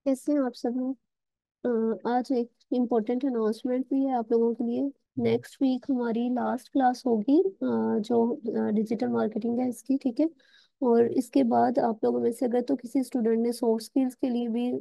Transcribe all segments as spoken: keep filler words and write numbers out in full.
कैसे हैं आप सब लोग। अ, आज एक इम्पोर्टेंट अनाउंसमेंट भी है आप लोगों के लिए। नेक्स्ट वीक हमारी लास्ट क्लास होगी, अ, जो डिजिटल मार्केटिंग है इसकी, ठीक है। और इसके बाद आप लोगों में से अगर तो किसी स्टूडेंट ने सॉफ्ट स्किल्स के लिए भी,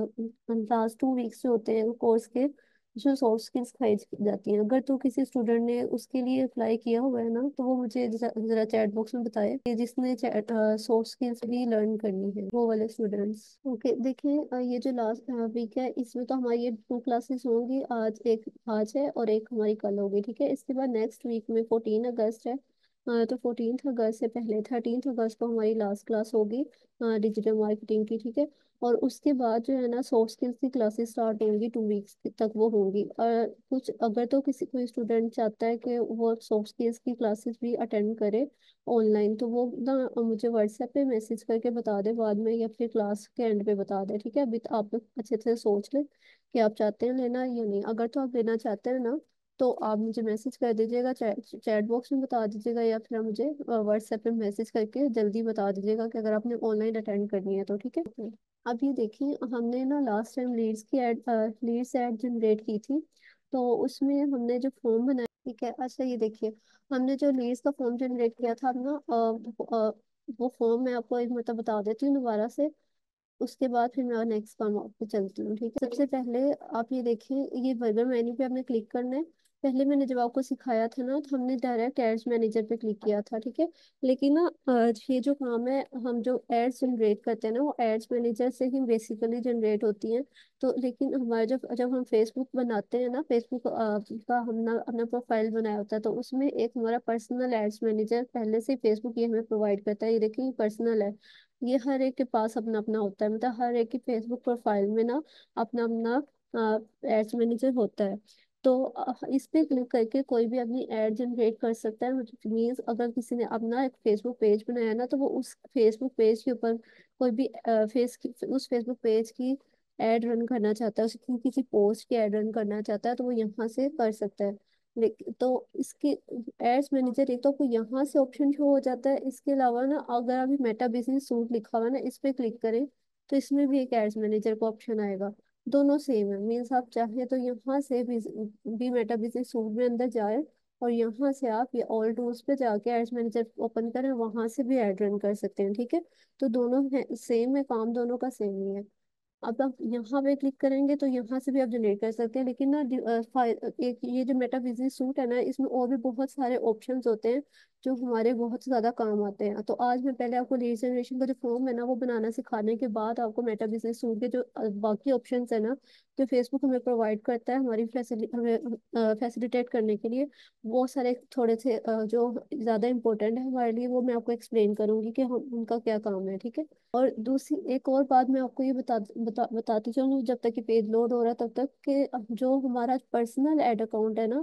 लास्ट टू वीक्स जो होते हैं कोर्स के, जो सॉफ्ट स्किल्स सिखाई जाती हैं, अगर तो किसी स्टूडेंट ने उसके लिए अप्लाई किया हुआ है ना, तो वो मुझे जरा जरा चैट बॉक्स में बताए कि जिसने सॉफ्ट स्किल्स भी लर्न करनी है, वो वाले स्टूडेंट्स। ओके, देखिए, अ, ये जो लास्ट वीक है इसमें तो हमारी ये टू क्लासेस होंगी। आज एक आज है और एक हमारी कल होगी, ठीक है। इसके बाद नेक्स्ट वीक में फोर्टीन अगस्त है। अ, तो फोर्टीन अगस्त से पहले थर्टीन अगस्त को हमारी लास्ट क्लास होगी डिजिटल मार्केटिंग की, ठीक है। और उसके बाद जो है ना, सॉफ्ट स्किल्स की क्लासेस स्टार्ट होंगी, टू वीक्स तक वो होंगी। और कुछ अगर तो किसी कोई स्टूडेंट चाहता है कि वो सॉफ्ट स्किल्स की क्लासेस भी अटेंड करे ऑनलाइन, तो वो ना मुझे व्हाट्सएप पे मैसेज करके बता दे बाद में, या फिर क्लास के एंड पे बता दे, ठीक है। अभी तो आप लोग अच्छे से सोच लें कि आप चाहते हैं लेना या नहीं। अगर तो आप लेना चाहते हैं ना, तो आप मुझे मैसेज कर दीजिएगा, चैट चैट बॉक्स में बता दीजिएगा, या फिर आप मुझे व्हाट्सएप पे मैसेज करके जल्दी बता दीजिएगा कि अगर आपने ऑनलाइन अटेंड करनी है तो, ठीक है। अब ये देखिए, हमने ना लास्ट टाइम लीड्स की एड लीड्स एड जनरेट की थी। तो उसमें हमने जो फॉर्म बनाया, ठीक है। अच्छा, ये देखिए, हमने जो लीड्स का फॉर्म जनरेट किया था, अब ना अ, अ, वो फॉर्म मैं आपको एक मतलब बता देती हूँ दोबारा से। उसके बाद फिर मैं नेक्स्ट काम पे चलती हूँ, ठीक है। सबसे पहले आप ये देखें, ये बर्गर मेन्यू पे आपने क्लिक करना है। पहले मैंने जब आपको सिखाया था ना, तो हमने डायरेक्ट एड्स मैनेजर पे क्लिक किया था, ठीक है। लेकिन ना अ, ये जो काम है, हम जो एड्स जनरेट करते हैं ना, वो एड्स मैनेजर से ही बेसिकली जनरेट होती हैं। तो लेकिन हमारे जब जब हम फेसबुक बनाते हैं ना, फेसबुक का हमने अपना प्रोफाइल बनाया होता है, तो उसमें एक हमारा पर्सनल एड्स मैनेजर पहले से फेसबुक ये हमें प्रोवाइड करता है। ये देखिए, पर्सनल है। ये हर एक के पास अपना अपना होता है, मतलब हर एक की फेसबुक प्रोफाइल में ना अपना अपना एड्स मैनेजर होता है। तो अ, इस पे क्लिक करके कोई भी अपनी एड जनरेट कर सकता है। मीन्स अगर किसी ने अपना एक फेसबुक पेज बनाया ना, तो वो उस फेसबुक पेज के ऊपर कोई भी अ, फेस की, उस फेसबुक पेज की एड रन करना चाहता है, उसकी किसी पोस्ट की एड रन करना चाहता है, तो वो यहाँ से कर सकता है। लेकिन तो इसके एड्स मैनेजर एक तो आपको यहाँ से ऑप्शन शो हो जाता है। इसके अलावा ना, अगर अभी मेटा बिजनेस सूट लिखा हुआ है ना, इस पे क्लिक करें, तो इसमें भी एक एड्स मैनेजर का ऑप्शन आएगा। दोनों सेम है, मीन्स आप चाहे तो यहाँ से भी, भी मेटा बिजनेस सूट में अंदर जाए, और यहाँ से आप ये ऑल टूल्स पे जाके एड्स मैनेजर ओपन करें, वहां से भी एड रन कर सकते हैं, ठीक है। तो दोनों है सेम है, काम दोनों का सेम ही है। अब आप यहाँ पे क्लिक करेंगे तो यहाँ से भी आप जनरेट कर सकते हैं, लेकिन ना डि- अ, फाइ- एक ये जो मेटा बिजनेस सूट है ना, इसमें और भी बहुत सारे ऑप्शंस होते हैं जो हमारे बहुत ज्यादा काम आते हैं। तो आज मैं पहले आपको लीड जनरेशन का जो फॉर्म है ना, वो बनाना सिखाने के बाद आपको मेटा बिजनेस सूट के जो अ, बाकी ऑप्शंस है ना, जो फेसबुक हमें प्रोवाइड करता है हमारी फैसिलिटी हमें फैसिलिटेट करने के लिए, वो सारे थोड़े से अ, जो ज्यादा इंपॉर्टेंट है हमारे लिए, वो मैं आपको एक्सप्लेन करूंगी कि हम उनका क्या काम है, ठीक है। और दूसरी एक और बात मैं आपको ये बता, बता बताती चलूँ, जब तक कि पेज लोड हो रहा है तब तक, कि जो हमारा पर्सनल एड अकाउंट है ना,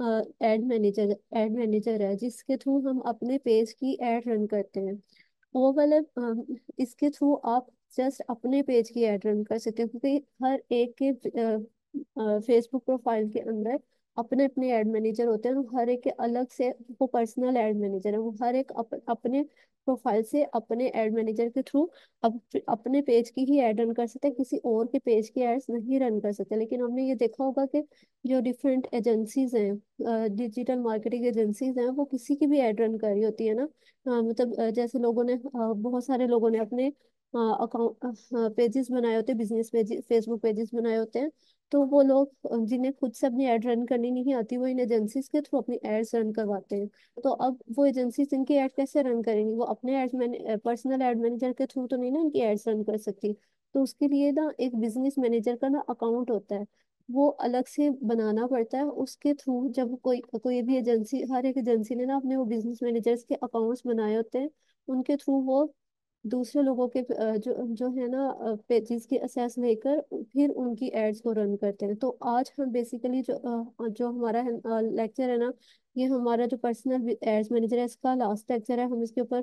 एड मैनेजर एड मैनेजर है, जिसके थ्रू हम अपने पेज की एड रन करते हैं, वो वाले अम, इसके थ्रू आप जस्ट अपने पेज की एड रन कर सकते हो, क्योंकि हर एक के फेसबुक प्रोफाइल के अंदर अपने अपने एड मैनेजर होते हैं। तो हर एक के अलग से वो पर्सनल एड मैनेजर है, वो हर एक अप, अपने प्रोफाइल से अपने एड मैनेजर के थ्रू अब अपने पेज की ही एड रन कर सकते हैं, किसी और के पेज की एड्स नहीं रन कर सकते। लेकिन हमने ये देखा होगा कि जो डिफरेंट एजेंसीज हैं, डिजिटल मार्केटिंग एजेंसीज हैं, वो किसी की भी एड रन कर रही होती है ना। हाँ, मतलब अ, जैसे लोगों ने, अ, बहुत सारे लोगों ने अपने अकाउंट पेजेस बनाए होते हैं, बिजनेस पेजेस, फेसबुक पेजेस बनाए होते हैं। तो वो लोग, अ, जिन्हें खुद से अपनी एड रन करनी नहीं आती, वो इन एजेंसीज के थ्रू अपनी एड्स रन करवाते हैं। तो अब वो एजेंसीज इनकी एड कैसे रन करेंगी? वो अपने एड्स मैंने पर्सनल एड मैनेजर के थ्रू तो नहीं ना इनकी एड्स रन कर सकती। तो उसके लिए ना एक बिजनेस मैनेजर का ना अकाउंट होता है, वो अलग से बनाना पड़ता है। उसके थ्रू जब कोई कोई भी एजेंसी, हर एक एजेंसी ने ना अपने वो बिजनेस मैनेजर्स के अकाउंट्स बनाए होते हैं, उनके थ्रू वो दूसरे लोगों के अ, जो जो है ना पेजेस की असेस लेकर फिर उनकी एड्स को रन करते हैं। तो आज हम बेसिकली जो अ, जो हमारा लेक्चर है ना, ये हमारा जो पर्सनल एड्स मैनेजर है, इसका लास्ट लेक्चर है। हम इसके ऊपर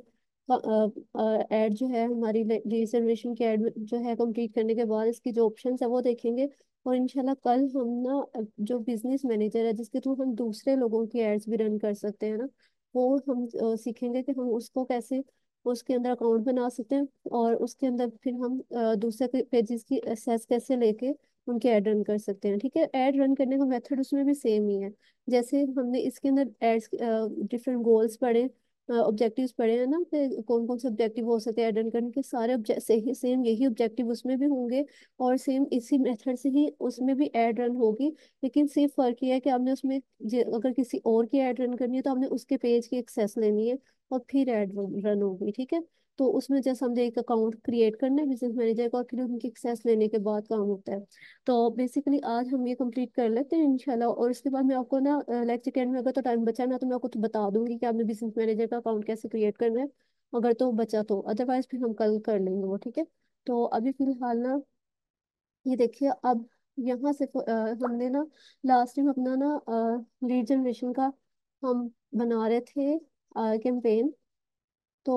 एड जो है, हमारी रिजर्वेशन की एड जो है, कंप्लीट करने के बाद इसकी जो ऑप्शंस है वो देखेंगे। और इंशाल्लाह कल हम ना अ, जो बिजनेस मैनेजर है, जिसके थ्रू हम दूसरे लोगों की एड्स भी रन कर सकते हैं ना, वो हम अ, सीखेंगे कि हम उसको कैसे उसके अंदर अकाउंट बना सकते हैं, और उसके अंदर फिर हम अ, दूसरे पेजेस की एक्सेस कैसे लेके उनके ऐड रन कर सकते हैं। ठीक है, ऐड रन करने का मेथड उसमें भी सेम ही है। जैसे हमने इसके अंदर एड्स डिफरेंट गोल्स पढ़े, ऑब्जेक्टिव्स पढ़े हैं ना, कि कौन कौन से ऑब्जेक्टिव हो सकते हैं ऐड रन करने के, सारे object- से ही सेम यही ऑब्जेक्टिव उसमें भी होंगे, और सेम इसी मेथड से ही उसमें भी ऐड रन होगी। लेकिन सिर्फ फर्क ये है कि आपने उसमें जे- अगर किसी और की ऐड रन करनी है तो आपने उसके पेज की एक्सेस लेनी है, और फिर ऐड रन होगी। ठीक है, तो उसमें जैसे हमने एक अकाउंट क्रिएट करना है बिजनेस मैनेजर का, और फिर उनकी एक्सेस लेने के बाद काम होता है। तो बेसिकली आज हम ये कंप्लीट कर लेते हैं इंशाल्लाह, और उसके बाद मैं आपको ना लेक्चर के एंड में, अगर तो टाइम बचा ना, तो मैं आपको तो बता दूंगी कि आपने बिजनेस मैनेजर का अकाउंट कैसे क्रिएट करना है, अगर तो बचा तो, अदरवाइज फिर हम कल कर लेंगे वो। ठीक है, तो अभी फिलहाल ना ये देखिए, अब यहाँ से अ, हमने ना लास्ट टाइम अपना ना लीड जनरेशन का हम बना रहे थे कैंपेन। तो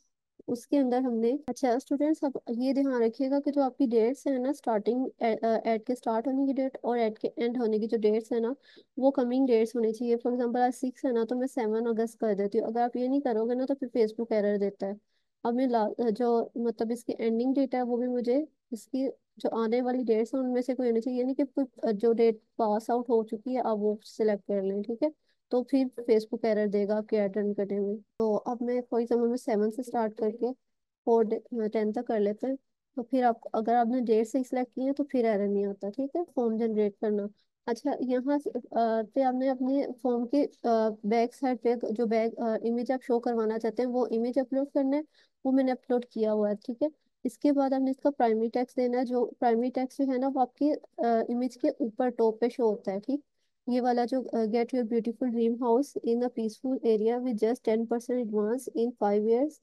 उसके अंदर हमने, अच्छा स्टूडेंट्स अब ये ध्यान रखिएगा कि जो आपकी डेट्स है ना, स्टार्टिंग एड के स्टार्ट होने की डेट और एड के एंड होने की जो डेट्स है ना, वो कमिंग डेट्स होनी चाहिए। फॉर एग्जांपल आज सिक्स है ना, तो मैं सेवन अगस्त कर देती हूँ। अगर आप ये नहीं करोगे ना, तो फिर फेसबुक एरर देता है। अब मैं ला- जो मतलब इसकी एंडिंग डेट है वो भी मुझे, इसकी जो आने वाली डेट्स हैं उनमें से कोई होनी चाहिए, ये नहीं कि कोई जो डेट पास आउट हो चुकी है आप वो सिलेक्ट कर लें। ठीक है, तो फिर फेसबुक एरर देगा आपके ऐड रन करने में। तो अब मैं फॉर एग्जाम्पल मैं सेवन से स्टार्ट करके फोर टेन तक कर लेते हैं। तो फिर आप अगर आपने डेट से सिलेक्ट किए तो फिर एरर नहीं आता। ठीक है, फॉर्म जनरेट करना। अच्छा, यहाँ से अ, पे आपने अपने फॉर्म के बैक साइड पे जो बैक इमेज आप शो करवाना चाहते हैं वो इमेज अपलोड करना है। वो मैंने अपलोड किया हुआ है। ठीक है, इसके बाद आपने इसका प्राइमरी टेक्स्ट देना है। जो प्राइमरी टेक्स्ट जो है ना, वो आपके इमेज के ऊपर टॉप पे शो होता है। ठीक, ये वाला जो get your beautiful dream house in a peaceful area with just ten percent advance in five years,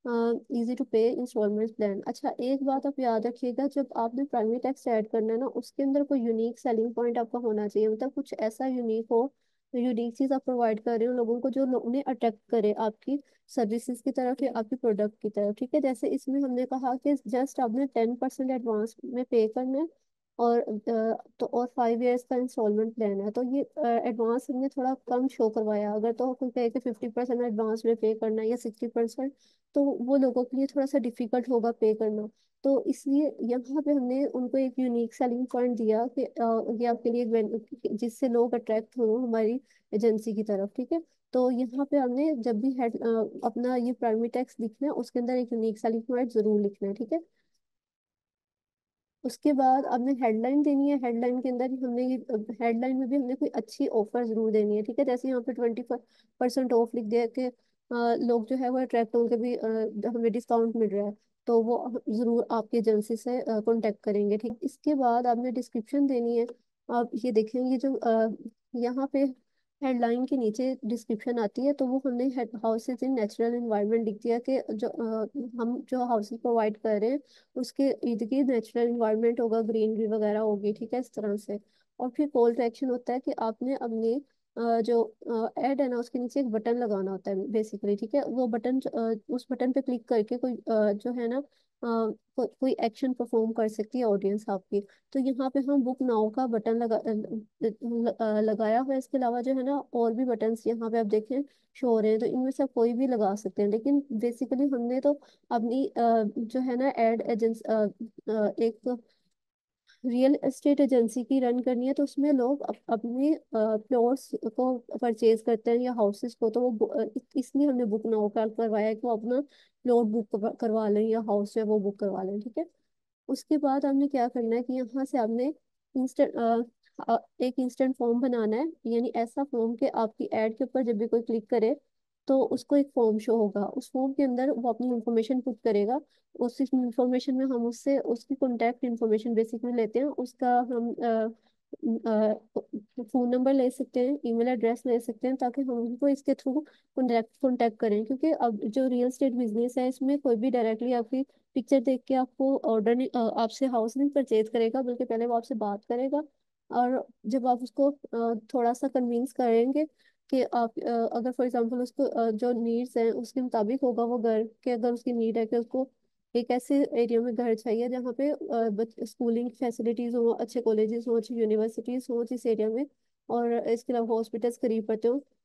easy to pay instalment plan. अच्छा, एक बात आप याद रखिएगा, जब आपने प्राइमरी टेक्स्ट ऐड करना है ना, उसके अंदर कोई यूनिक सेलिंग पॉइंट आपका होना चाहिए। मतलब कुछ ऐसा यूनिक हो, यूनिक चीज आप प्रोवाइड कर रहे हो लोगों को, जो लोग उन्हें अट्रैक्ट करे आपकी सर्विसेज की तरफ या आपकी प्रोडक्ट की तरफ। ठीक है, जैसे इसमें हमने कहा कि जस्ट आपने टेन परसेंट एडवांस में पे करना है, और अ, तो और फाइव इयर्स का इंस्टॉलमेंट प्लान है। तो ये एडवांस हमने थोड़ा कम शो करवाया। अगर तो कोई कहे कि फिफ्टी परसेंट एडवांस में पे करना है या सिक्सटी परसेंट, तो वो लोगों के लिए थोड़ा सा डिफिकल्ट होगा पे करना। तो इसलिए यहाँ पे हमने उनको एक यूनिक सेलिंग पॉइंट दिया कि अ, ये आपके लिए एक ben- जिससे लोग अट्रैक्ट हो हमारी एजेंसी की तरफ। ठीक है, तो यहाँ पे हमने जब भी हेड अपना ये प्राइमरी टेक्स्ट लिखना है, उसके अंदर एक यूनिक सेलिंग पॉइंट जरूर लिखना है। ठीक है, उसके बाद आपने हेडलाइन देनी है। हेडलाइन के अंदर ही हमने ये, हेडलाइन में भी हमने कोई अच्छी ऑफर जरूर देनी है। ठीक है, जैसे यहाँ पे ट्वेंटी परसेंट ऑफ लिख दिया कि अ, लोग जो है वो अट्रैक्ट होंगे भी, अ, हमें डिस्काउंट मिल रहा है, तो वो जरूर आपकी एजेंसी से कांटेक्ट करेंगे। ठीक, इसके बाद आपने डिस्क्रिप्शन देनी है। आप ये देखेंगे, ये जो अ, यहाँ पे हेडलाइन के नीचे डिस्क्रिप्शन आती है, तो वो हमने हाउसेज इन नेचुरल इन्वायरमेंट लिख दिया कि जो अ, हम जो हाउसेज प्रोवाइड कर रहे हैं उसके इर्द गिर्द नेचुरल इन्वायरमेंट होगा, ग्रीनरी वगैरह होगी। ठीक है, इस तरह से। और फिर कॉल टू एक्शन होता है कि आपने अपने अ, जो ऐड है ना, उसके नीचे एक बटन लगाना होता है बेसिकली। ठीक है, वो बटन, उस बटन पे क्लिक करके कोई अ, जो है ना, अ, को, कोई एक्शन परफॉर्म कर सकती है ऑडियंस आपकी। तो यहाँ पे हम बुक नाउ का बटन लगा अ, ल- अ, लगाया हुआ है। इसके अलावा जो है ना, और भी बटन्स यहाँ पे आप देखें शो हो रहे हैं, तो इनमें से आप कोई भी लगा सकते हैं। लेकिन बेसिकली हमने तो अपनी अ, जो है ना एड एजेंस एक रियल एस्टेट एजेंसी की रन करनी है, तो उसमें लोग अप, अपने प्लॉट्स को परचेज करते हैं या हाउसेस को, तो वो बु- अ, इस- इसलिए हमने बुक नाउ का करवाया है कि वो अपना प्लॉट बुक करवा लें या हाउस है वो बुक करवा लें। ठीक है, उसके बाद आपने क्या करना है कि यहाँ से आपने इंस्टेंट एक इंस्टेंट फॉर्म बनाना है। यानी ऐसा फॉर्म कि आपकी ऐड के ऊपर जब भी कोई क्लिक करे तो उसको एक फॉर्म शो होगा। उस फॉर्म के अंदर वो अपनी इंफॉर्मेशन पुट करेगा। उस इंफॉर्मेशन में हम उससे उसकी कॉन्टैक्ट इंफॉर्मेशन बेसिकली लेते हैं। उसका हम फ़ोन नंबर ले सकते हैं, ईमेल एड्रेस ले सकते हैं, ताकि हम उनको इसके थ्रू कॉन्टैक्ट कॉन्टैक्ट करें। क्योंकि अब जो रियल स्टेट बिजनेस है, इसमें कोई भी डायरेक्टली आपकी पिक्चर देख के आपको ऑर्डर नहीं, अ, आपसे हाउस नहीं परचेज करेगा, बल्कि पहले वो आपसे बात करेगा। और जब आप उसको अ, थोड़ा सा कन्विंस करेंगे कि आप अ, अगर फॉर एग्जांपल उसको अ, जो नीड्स हैं उसके मुताबिक होगा वो घर के, अगर उसकी नीड है कि उसको एक ऐसे एरिया में घर चाहिए जहाँ पे स्कूलिंग फैसिलिटीज हो, अच्छे कॉलेजेस हो, अच्छी यूनिवर्सिटीज हो जिस एरिया में, और इसके अलावा हॉस्पिटल्स करीब पड़ते हो,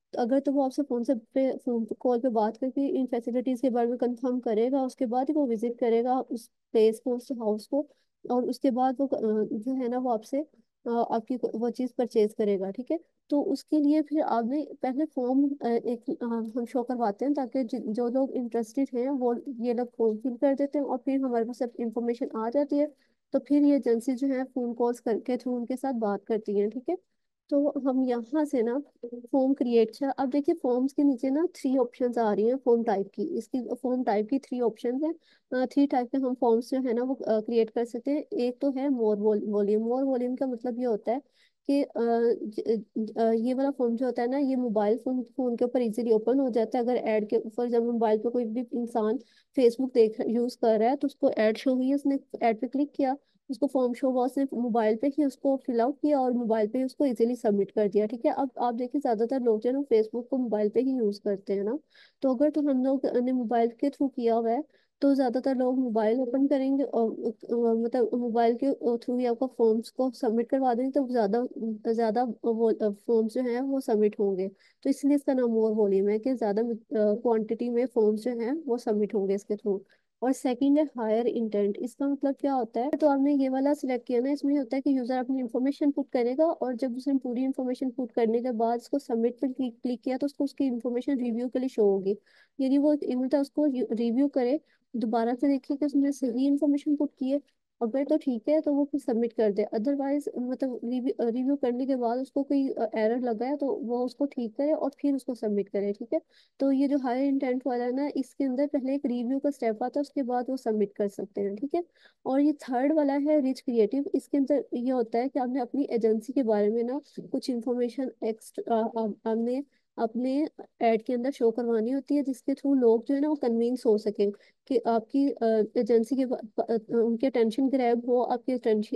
अगर तो वो आपसे फोन से पे फोन कॉल पे बात करके इन फैसिलिटीज के बारे में कंफर्म करेगा, उसके बाद ही वो विजिट करेगा उस प्लेस को, उस हाउस को। और उसके बाद वो अ, जो है ना वो आपसे अ, आपकी वो चीज़ परचेज करेगा, ठीक है। तो उसके लिए फिर आपने पहले फॉर्म एक अ, हम शो करवाते हैं, ताकि जि- जो लोग इंटरेस्टेड हैं वो ये लोग फॉर्म फिल कर देते हैं, और फिर हमारे पास सब इंफॉर्मेशन आ जाती है। तो फिर ये एजेंसी जो है फोन कॉल्स करके थ्रू उनके साथ बात करती है, ठीक है। तो हम यहाँ से ना फॉर्म क्रिएट है। अब देखिए फॉर्म्स के नीचे ना थ्री ऑप्शंस आ रही हैं फॉर्म टाइप की, इसकी फॉर्म टाइप की थ्री ऑप्शंस हैं। थ्री टाइप के हम फॉर्म्स जो है ना वो क्रिएट कर सकते हैं। एक तो है मोर वॉल्यूम। मोर वॉल्यूम का मतलब ये होता है कि अ, ज- अ, ये वाला फॉर्म जो होता है ना, ये मोबाइल फोन फोन के ऊपर इजीली ओपन हो जाता है। अगर ऐड के ऊपर, जब मोबाइल पे कोई भी इंसान फेसबुक देख यूज कर रहा है, तो उसको ऐड शो हुई है, उसने ऐड पे क्लिक किया, उसको फॉर्म शो हुआ, उसने मोबाइल पे ही उसको फिल आउट किया और मोबाइल पे ही उसको इजीली सबमिट कर दिया, ठीक है। अब आप देखिए ज्यादातर लोग जो है ना फेसबुक को मोबाइल पे ही यूज करते हैं ना। तो अगर तो हम लोग ने मोबाइल के थ्रू किया हुआ है, तो ज्यादातर लोग मोबाइल ओपन करेंगे और अ, मतलब मोबाइल के थ्रू ही आपका फॉर्म्स को सबमिट करवा देंगे, तो ज्यादा ज्यादा वो फॉर्म्स जो है वो सबमिट होंगे। तो इसलिए इसका नाम मोर वॉल्यूम है, कि ज्यादा क्वांटिटी में फॉर्म्स जो हैं वो सबमिट होंगे इसके थ्रू। और सेकंड है हायर इंटेंट। इसका मतलब क्या होता है, तो आपने ये वाला सिलेक्ट किया ना, इसमें होता है कि यूजर अपनी इन्फॉर्मेशन पुट करेगा, और जब उसने पूरी इन्फॉर्मेशन पुट करने के बाद उसको सबमिट पर क्लिक क्लिक किया, तो उसको उसकी इन्फॉर्मेशन रिव्यू के लिए शो होगी। यदि वो मतलब उसको रिव्यू करे, दोबारा से देखिए कि उसने सही इन्फॉर्मेशन पुट की है, अगर तो ठीक है तो वो फिर सबमिट कर दे। अदरवाइज मतलब रिव्यू रिव्यू करने के बाद उसको कोई एरर लगा है, तो वो उसको ठीक करे और फिर उसको सबमिट करे, ठीक है। तो ये जो हायर इंटेंट वाला है ना, इसके अंदर पहले एक रिव्यू का स्टेप आता है, उसके बाद वो सबमिट कर सकते हैं, ठीक है। और ये थर्ड वाला है रिच क्रिएटिव। इसके अंदर ये होता है कि आपने अपनी एजेंसी के बारे में ना कुछ इंफॉर्मेशन एक्स्ट्रा आपने अपने ऐड के अंदर शो करवानी होती है, जिसके थ्रू लोग जो है ना वो कन्विंस हो सके कि आपकी एजेंसी के बा- ब- अ, उनके अटेंशन ग्रैब हो आपकी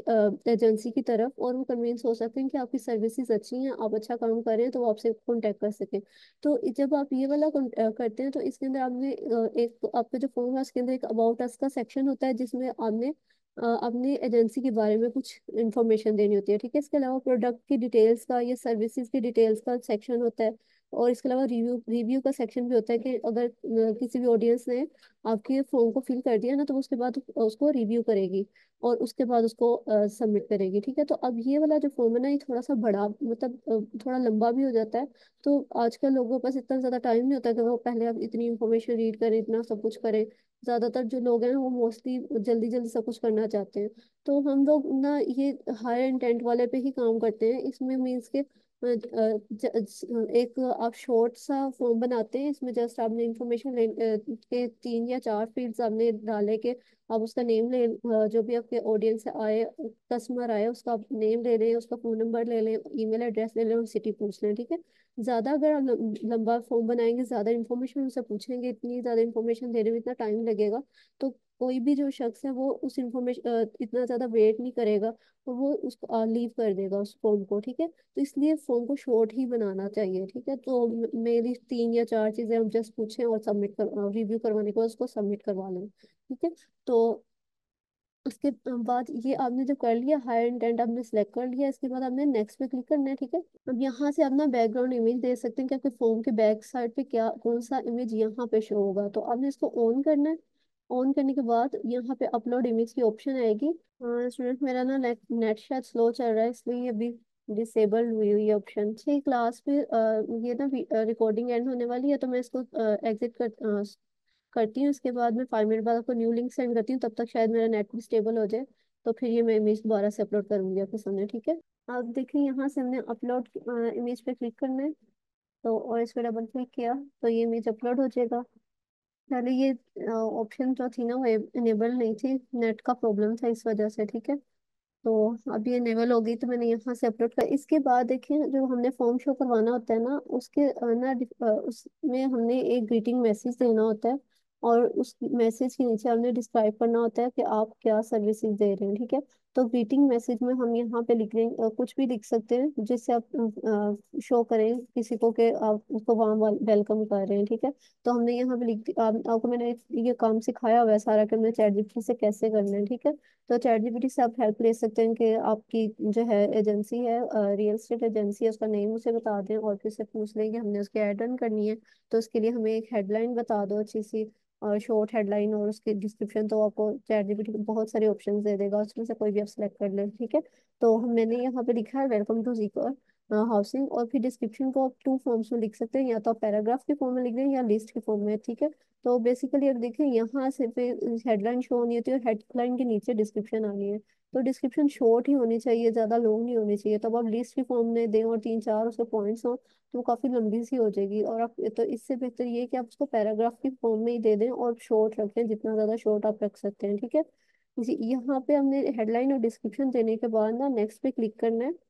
एजेंसी की तरफ, और वो कन्विंस हो सकें कि आपकी सर्विसेज अच्छी हैं, आप अच्छा काम कर रहे हैं, तो वो आपसे कांटेक्ट कर सकें। तो जब आप ये वाला कॉन्ट- अ, करते हैं, तो इसके अंदर आपने अ, एक आपका जो फॉर्म है उसके अंदर एक अबाउट अस का सेक्शन होता है, जिसमें आपने अ, अपनी एजेंसी के बारे में कुछ इंफॉर्मेशन देनी होती है, ठीक है। इसके अलावा प्रोडक्ट की डिटेल्स का या सर्विसेज की डिटेल्स का सेक्शन होता है। और इसके अलावा रिव्यू रिव्यू का सेक्शन भी होता है, कि अगर अ, किसी भी ऑडियंस ने आपके फॉर्म को फिल कर दिया ना, तो उसके बाद उसको रिव्यू करेगी और उसके बाद उसको सबमिट करेगी, ठीक है। तो अब ये वाला जो फॉर्म है ना, ये थोड़ा सा बड़ा मतलब अ, थोड़ा लंबा भी हो जाता है। तो आजकल लोगों के पास इतना ज़्यादा टाइम नहीं होता कि वो पहले अब इतनी इंफॉर्मेशन रीड करें, इतना सब कुछ करें। ज़्यादातर जो लोग हैं ना वो मोस्टली जल्दी जल्दी सब कुछ करना चाहते हैं। तो हम लोग ना ये हायर इंटेंट वाले पे ही काम करते हैं। इसमें मीन्स के अ, अ, ज- ज- एक आप शॉर्ट सा फॉर्म बनाते हैं, इसमें जस्ट आपने इंफॉर्मेशन ले अ, के तीन या चार फील्ड्स आपने डाले के आप उसका नेम ले अ, जो भी आपके ऑडियंस आए, कस्टमर आए, उसका आप नेम ले लें, उसका फ़ोन नंबर ले लें, ईमेल एड्रेस ले लें और सिटी पूछ लें, ठीक है। ज़्यादा अगर आप लम- लंबा फॉर्म बनाएंगे, ज़्यादा इन्फॉर्मेशन उनसे पूछेंगे, इतनी ज़्यादा इन्फॉर्मेशन देने में इतना टाइम लगेगा, तो कोई भी जो शख्स है वो उस इन्फॉर्मेशन इतना ज़्यादा वेट नहीं करेगा, तो वो उसको लीव कर देगा उस फॉर्म को, ठीक है। तो इसलिए फॉर्म को शॉर्ट ही बनाना चाहिए, ठीक है। तो म- मेरी तीन या चार चीज़ें हम जस्ट पूछें और सबमिट कर रिव्यू करवाने के बाद उसको सबमिट करवा लें, ठीक है। तो उसके बाद ये आपने जब कर लिया, हायर इंटेंट आपने सेलेक्ट कर लिया, इसके बाद आपने नेक्स्ट पे क्लिक करना है, ठीक है। अब यहाँ से आप ना बैकग्राउंड इमेज दे सकते हैं कि आपके फॉर्म के बैक साइड पे क्या कौन सा इमेज यहाँ पे शो होगा, तो आपने इसको ऑन करना है। ऑन करने के बाद यहाँ पे अपलोड इमेज की ऑप्शन आएगी। स्टूडेंट मेरा ना नेट नेट शायद स्लो चल रहा है, इसलिए अभी डिसेबल्ड हुई हुई ऑप्शन छः क्लास में। अ, ये ना रिकॉर्डिंग एंड होने वाली है, तो मैं इसको एग्जिट कर करती हूँ। इसके बाद मैं फाइव मिनट बाद आपको न्यू लिंक सेंड करती हूँ, तब तक शायद मेरा नेट भी स्टेबल हो जाए, तो फिर ये मैं इमेज दोबारा से अपलोड करूंगी आपके सामने, ठीक है। आप देखिए यहाँ से हमने अपलोड इमेज पे क्लिक करना है, तो और इस पर डबल क्लिक किया तो ये इमेज अपलोड हो जाएगा। पहले ये ऑप्शन जो थी ना वो इनेबल नहीं थी, नेट का प्रॉब्लम था इस वजह से, ठीक है। तो अब ये इनेबल हो गई, तो मैंने यहाँ से अपलोड कर, इसके बाद देखिए जो हमने फॉर्म शो करवाना होता है ना, उसके अ, ना डिफ- अ, उसमें हमने एक ग्रीटिंग मैसेज देना होता है, और उस मैसेज के नीचे हमने डिस्क्राइब करना होता है कि आप क्या सर्विसेज दे रहे हैं, ठीक है। तो ग्रीटिंग मैसेज में हम यहाँ पे लिख रहे हैं, कुछ भी लिख सकते हैं जिससे आप शो करें किसी को कि आप उसको वहाँ वेलकम कर रहे हैं, ठीक है। तो हमने यहाँ पे लिख दी- आप, आपको मैंने ये काम सिखाया हुआ है सारा कि हमने चैट जीपीटी से कैसे करना है, ठीक है। तो चैट जीपीटी से आप हेल्प ले सकते हैं कि आपकी जो है एजेंसी है, रियल एस्टेट एजेंसी है, उसका नेम उसे बता दें और फिर से पूछ लें कि हमने उसकी ऐड रन करनी है। तो उसके लिए हमें एक हेडलाइन बता दो अच्छी सी, और शॉर्ट हेडलाइन और उसकी डिस्क्रिप्शन। तो आपको चैट जीपीटी बहुत सारे ऑप्शन दे देगा, उसमें से कोई भी आप सेलेक्ट कर लें, ठीक है। तो हम मैंने यहाँ पे लिखा है वेलकम टू जीको हाउसिंग, और फिर डिस्क्रिप्शन को आप टू फॉर्म्स में लिख सकते हैं, या तो आप पैराग्राफ के फॉर्म में लिख दें या लिस्ट के फॉर्म में, ठीक है। तो बेसिकली अब देखें यहाँ से पे हेडलाइन शो होनी होती है और हेडलाइन के नीचे डिस्क्रिप्शन आनी है। तो डिस्क्रिप्शन शॉर्ट ही होनी चाहिए, ज्यादा लॉन्ग नहीं होनी चाहिए। तो अब आप लिस्ट के फॉर्म में दें और तीन चार उसके पॉइंट्स हो तो वो काफी लंबी सी हो जाएगी। और आप, तो इससे बेहतर ये है कि आप उसको पैराग्राफ की फॉर्म में ही दे दें और शॉर्ट रखें, जितना ज्यादा शॉर्ट आप रख सकते हैं, ठीक है। जी, यहाँ पे हमने हेडलाइन और डिस्क्रिप्शन देने के बाद ना नेक्स्ट पे क्लिक करना है।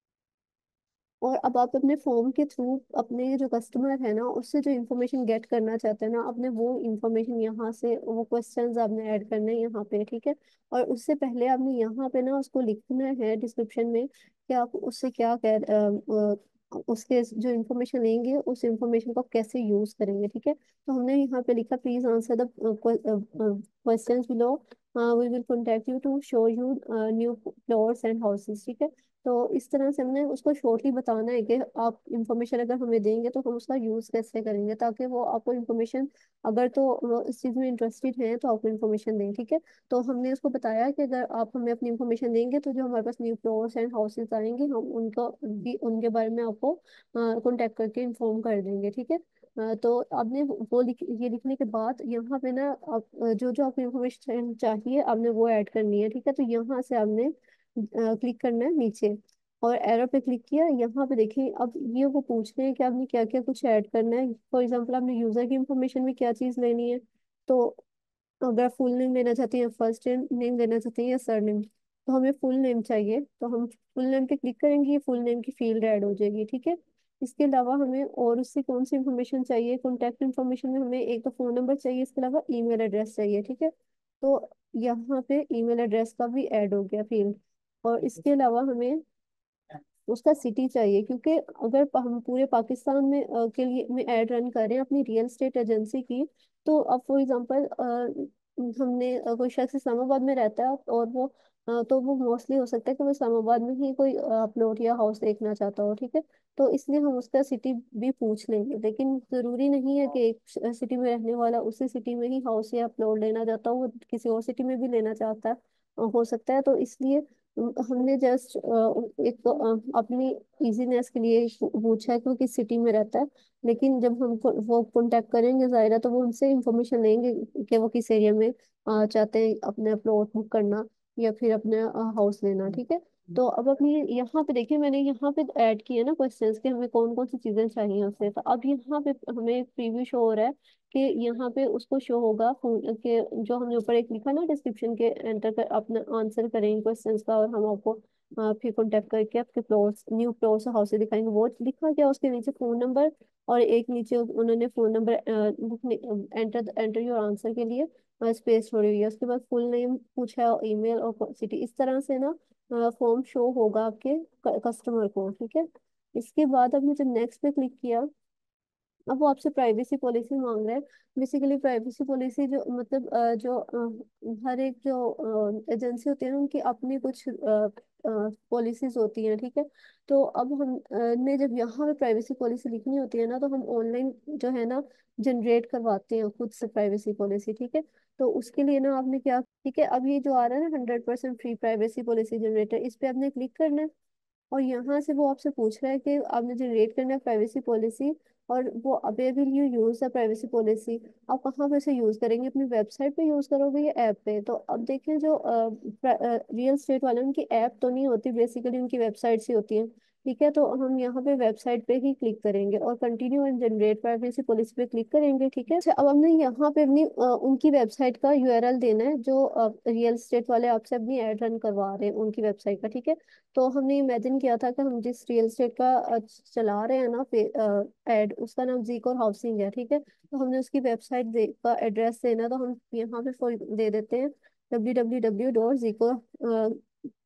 और अब आप अपने फॉर्म के थ्रू अपने जो कस्टमर है ना उससे जो इन्फॉर्मेशन गेट करना चाहते हैं ना, आपने वो इन्फॉर्मेशन यहाँ से, वो क्वेश्चंस आपने ऐड करने हैं यहाँ पे, ठीक है। और उससे पहले आपने यहाँ पे ना उसको लिखना है डिस्क्रिप्शन में कि आप उससे क्या कह अ, अ, उसके जो इन्फॉर्मेशन लेंगे उस इन्फॉर्मेशन को आप कैसे यूज करेंगे, ठीक है। तो हमने यहाँ पे लिखा please answer the questions below, we will contact you to show you new floors and houses, ठीक है। तो इस तरह से हमने उसको शॉर्टली बताना है कि आप इंफॉर्मेशन अगर हमें देंगे तो हम उसका यूज कैसे करेंगे, ताकि वो आपको इंफॉर्मेशन, अगर तो वो इस चीज में इंटरेस्टेड हैं तो आपको इन्फॉर्मेशन दें, ठीक है। तो हमने उसको बताया कि अगर आप हमें अपनी इंफॉर्मेशन देंगे तो जो हमारे पास न्यू फ्लोर्स एंड हाउसेस आएंगे हम उनको भी, उनके बारे में आपको कॉन्टेक्ट करके इन्फॉर्म कर देंगे, ठीक है। अ, तो आपने वो लिख, ये लिखने के बाद यहाँ पे ना आप अ, जो जो आपको इन्फॉर्मेशन चाहिए आपने वो ऐड करनी है, ठीक है। तो यहाँ से आपने क्लिक करना है नीचे और एरो पे क्लिक किया। यहाँ पे देखिए अब ये वो पूछ रहे हैं कि आपने क्या क्या कुछ ऐड करना है। फॉर एग्जांपल आपने यूजर की इंफॉर्मेशन में क्या चीज़ लेनी है। तो अगर फुल नेम लेना चाहते हैं, फर्स्ट नेम लेना चाहते हैं या सर नेम, तो हमें फुल नेम चाहिए तो हम फुल नेम पे क्लिक करेंगे, ये फुल नेम की फील्ड ऐड हो जाएगी, ठीक है। इसके अलावा हमें और उससे कौन सी इंफॉर्मेशन चाहिए, कॉन्टैक्ट इन्फॉर्मेशन में हमें एक तो फोन नंबर चाहिए, इसके अलावा ईमेल एड्रेस चाहिए, ठीक है। तो यहाँ पे ईमेल एड्रेस का भी ऐड हो गया फील्ड। और इसके अलावा हमें उसका सिटी चाहिए, क्योंकि अगर प- हम पूरे पाकिस्तान में अ, के लिए में एड रन कर रहे हैं अपनी रियल एस्टेट एजेंसी की। तो अब फॉर एग्जांपल हमने अ, कोई शख्स इस्लामाबाद में रहता है और वो अ, तो वो मोस्टली हो सकता है कि वो इस्लामाबाद में ही कोई प्लॉट या हाउस देखना चाहता हो, ठीक है। तो इसलिए हम उसका सिटी भी पूछ लेंगे, लेकिन जरूरी नहीं है कि एक सिटी में रहने वाला उसी सिटी में ही हाउस या प्लॉट लेना चाहता हो, वो किसी और सिटी में भी लेना चाहता है, अ, हो सकता है। तो इसलिए हमने जस्ट एक तो, अ, अपनी इजीनेस के लिए पूछा है कि वो किस सिटी में रहता है। लेकिन जब हम को- वो कांटेक्ट करेंगे जाहिर है तो वो उनसे इंफॉर्मेशन लेंगे कि वो किस एरिया में अ, चाहते हैं अपने प्लॉट बुक करना या फिर अपने हाउस लेना, ठीक है। तो अब अपनी यहाँ पे देखिए मैंने यहाँ पे ऐड किए ना क्वेश्चंस के हमें कौन कौन सी चीजें चाहिए उससे। तो अब यहाँ पे हमें प्रीव्यू शो हो रहा है कि यहाँ पे उसको शो होगा फोन के, जो हमने ऊपर एक लिखा ना डिस्क्रिप्शन के, एंटर कर अपना आंसर करेंगे क्वेश्चंस का और हम आपको अ, फिर कॉन्टेक्ट करके आपके फ्लोर्स, न्यू फ्लोर्स हाउस दिखाएंगे। वो लिखा गया उसके नीचे फोन नंबर, और एक नीचे उन्होंने phone number enter enter your answer के लिए स्पेस छोड़ी हुई है। उसके बाद फुल नेम पूछा है, ईमेल और सिटी, इस तरह से ना फॉर्म शो होगा आपके कस्टमर को, ठीक है। इसके बाद आपने जब नेक्स्ट पे क्लिक किया, अब वो आपसे प्राइवेसी पॉलिसी मांग रहा है। बेसिकली प्राइवेसी पॉलिसी जो मतलब अ, जो अ, हर एक जो एजेंसी होती है ना उनकी अपनी कुछ पॉलिसीज होती हैं, ठीक है। तो अब हम अ, ने जब यहाँ पे प्राइवेसी पॉलिसी लिखनी होती है ना तो हम ऑनलाइन जो है ना जनरेट करवाते हैं खुद से प्राइवेसी पॉलिसी, ठीक है। तो उसके लिए ना आपने क्या, ठीक है, अब ये जो आ रहा है ना hundred percent free privacy policy generator, इस पे आपने क्लिक करना है। और यहाँ से वो आपसे पूछ रहा है कि आपने जनरेट करना है प्राइवेसी पॉलिसी, और वो where will you use the privacy policy, आप कहाँ पे से यूज करेंगे, अपनी वेबसाइट पे यूज करोगे या ऐप पे। तो अब देखें जो रियल स्टेट वाले उनकी ऐप तो नहीं होती, बेसिकली उनकी वेबसाइट ही होती है, ठीक है। तो हम यहाँ पे वेबसाइट पे ही क्लिक करेंगे और continue and generate privacy policy पे क्लिक करेंगे, ठीक है। अच्छा, अब हमने यहाँ पे अपनी अ, उनकी वेबसाइट का यूआरएल देना है जो रियल स्टेट वाले आपसे अपनी एड रन करवा रहे हैं उनकी वेबसाइट का, ठीक है। तो हमने इमेजिन किया था कि हम जिस रियल एस्टेट का अ, चला रहे हैं ना एड, उसका नाम जीकोर हाउसिंग है, ठीक है। तो हमने उसकी वेबसाइट दे, का एड्रेस देना, तो हम यहाँ पे फॉर दे देते हैं W W W dot geeko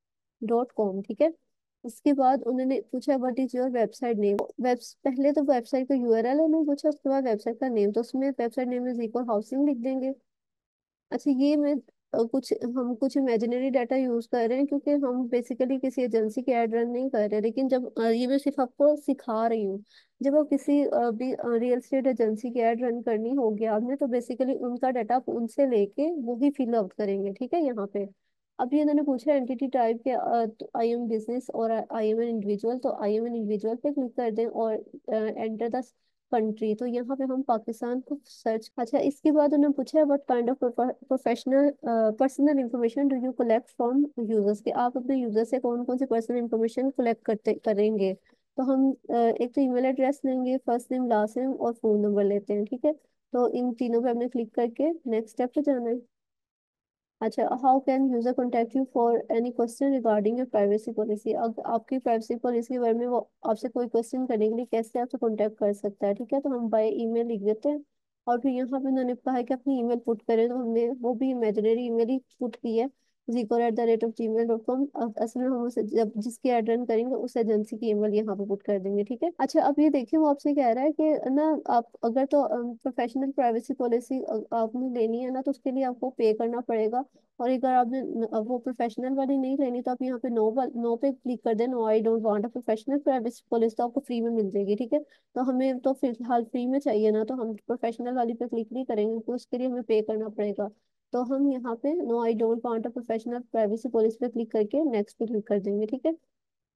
dot com, ठीक है। उसके बाद उन्होंने पूछा what is your website name. Web पहले तो वेबसाइट का यूआरएल उन्होंने पूछा, उसके बाद वेबसाइट का नेम, तो उसमें वेबसाइट नेम में जीको हाउसिंग लिख देंगे। अच्छा, ये मैं अ, कुछ हम कुछ इमेजिनरी डाटा यूज कर रहे हैं, क्योंकि हम बेसिकली किसी एजेंसी के ऐड रन नहीं कर रहे, लेकिन जब अ, ये मैं सिर्फ आपको सिखा रही हूँ। जब आप किसी अ, भी रियल एस्टेट एजेंसी की ऐड रन करनी होगी आपने, तो बेसिकली उनका डाटा आप उनसे लेके वो ही फिल आउट करेंगे, ठीक है। यहाँ पे अब ये इन्होंने पूछा एंटिटी टाइप के, आई एम बिजनेस और आई एम एन इंडिविजुअल, तो आई एम एन इंडिविजुअल पे क्लिक कर दें और एंटर द कंट्री, तो यहाँ पे हम पाकिस्तान को सर्च। अच्छा, इसके बाद उन्होंने पूछा है what kind of professional personal information do you collect from users, के आप अपने यूजर से कौन कौन सी पर्सनल इंफॉर्मेशन कलेक्ट करते करेंगे। तो हम अ, एक तो ईमेल एड्रेस लेंगे, फर्स्ट नेम लास्ट नेम और फोन नंबर लेते हैं, ठीक है। तो इन तीनों पे हमने क्लिक करके नेक्स्ट स्टेप पे जाना है। अच्छा, how can user contact you for any question regarding your privacy policy, अगर आपकी प्राइवेसी पॉलिसी के बारे में वो आपसे कोई क्वेश्चन करने के लिए कैसे आपसे कॉन्टेक्ट कर सकता है, ठीक है। तो हम बाय ईमेल लिख देते हैं। और फिर यहाँ पे उन्होंने कहा है कि अपनी ईमेल पुट करें, तो हमने वो भी इमेजिनरी ईमेल ही पुट की है, जीको at the rate of Gmail dot com. असल में हम उसे जब जिसकी एड रन करेंगे उस एजेंसी की ईमेल यहाँ पे पुट कर देंगे, ठीक है। अच्छा, अब ये देखिए वो आपसे कह रहा है कि ना, आप अगर तो प्रोफेशनल प्राइवेसी पॉलिसी आपने लेनी है ना, तो उसके लिए आपको पे करना पड़ेगा। और अगर आपने न- वो प्रोफेशनल वाली नहीं लेनी, तो आप यहाँ पे नो नो पे क्लिक कर दें, no I don't want a professional privacy policy, तो आपको फ्री में मिल जाएगी, ठीक है। तो हमें तो फिलहाल फ्री में चाहिए ना, तो हम प्रोफेशनल वाली पे क्लिक नहीं करेंगे, तो उसके लिए हमें पे करना पड़ेगा। तो हम यहाँ पे no I don't want a professional privacy policy पे क्लिक करके नेक्स्ट पे क्लिक कर देंगे, ठीक है।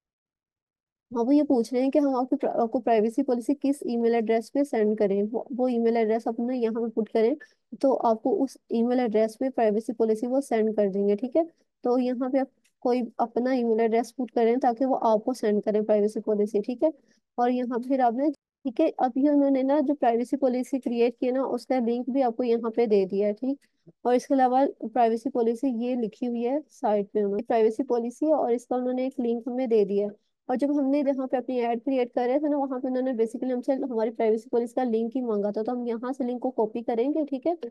हाँ, वो ये पूछ रहे हैं कि हम आपकी आपको प्राइवेसी पॉलिसी किस ईमेल एड्रेस पे सेंड करें, वो, वो ईमेल एड्रेस अपना यहाँ पे पुट करें, तो आपको उस ईमेल एड्रेस पे प्राइवेसी पॉलिसी वो सेंड कर देंगे, ठीक है। तो यहाँ पे आप कोई अपना ईमेल एड्रेस पुट करें ताकि वो आपको सेंड करें प्राइवेसी पॉलिसी, ठीक है। और यहाँ पे फिर आपने, ठीक है, अभी उन्होंने ना जो प्राइवेसी पॉलिसी क्रिएट की है ना, उसका लिंक भी आपको यहाँ पे दे दिया है, ठीक। और इसके अलावा प्राइवेसी पॉलिसी ये लिखी हुई है साइड पे, उन्होंने प्राइवेसी पॉलिसी है और इसका उन्होंने एक लिंक हमें दे दिया है। और जब हमने जहाँ पे अपनी ऐड क्रिएट कर रहे थे ना, वहाँ पे उन्होंने बेसिकली हमसे हमारी प्राइवेसी पॉलिसी का लिंक ही मांगा था, तो हम यहाँ से लिंक को कॉपी करेंगे, ठीक है।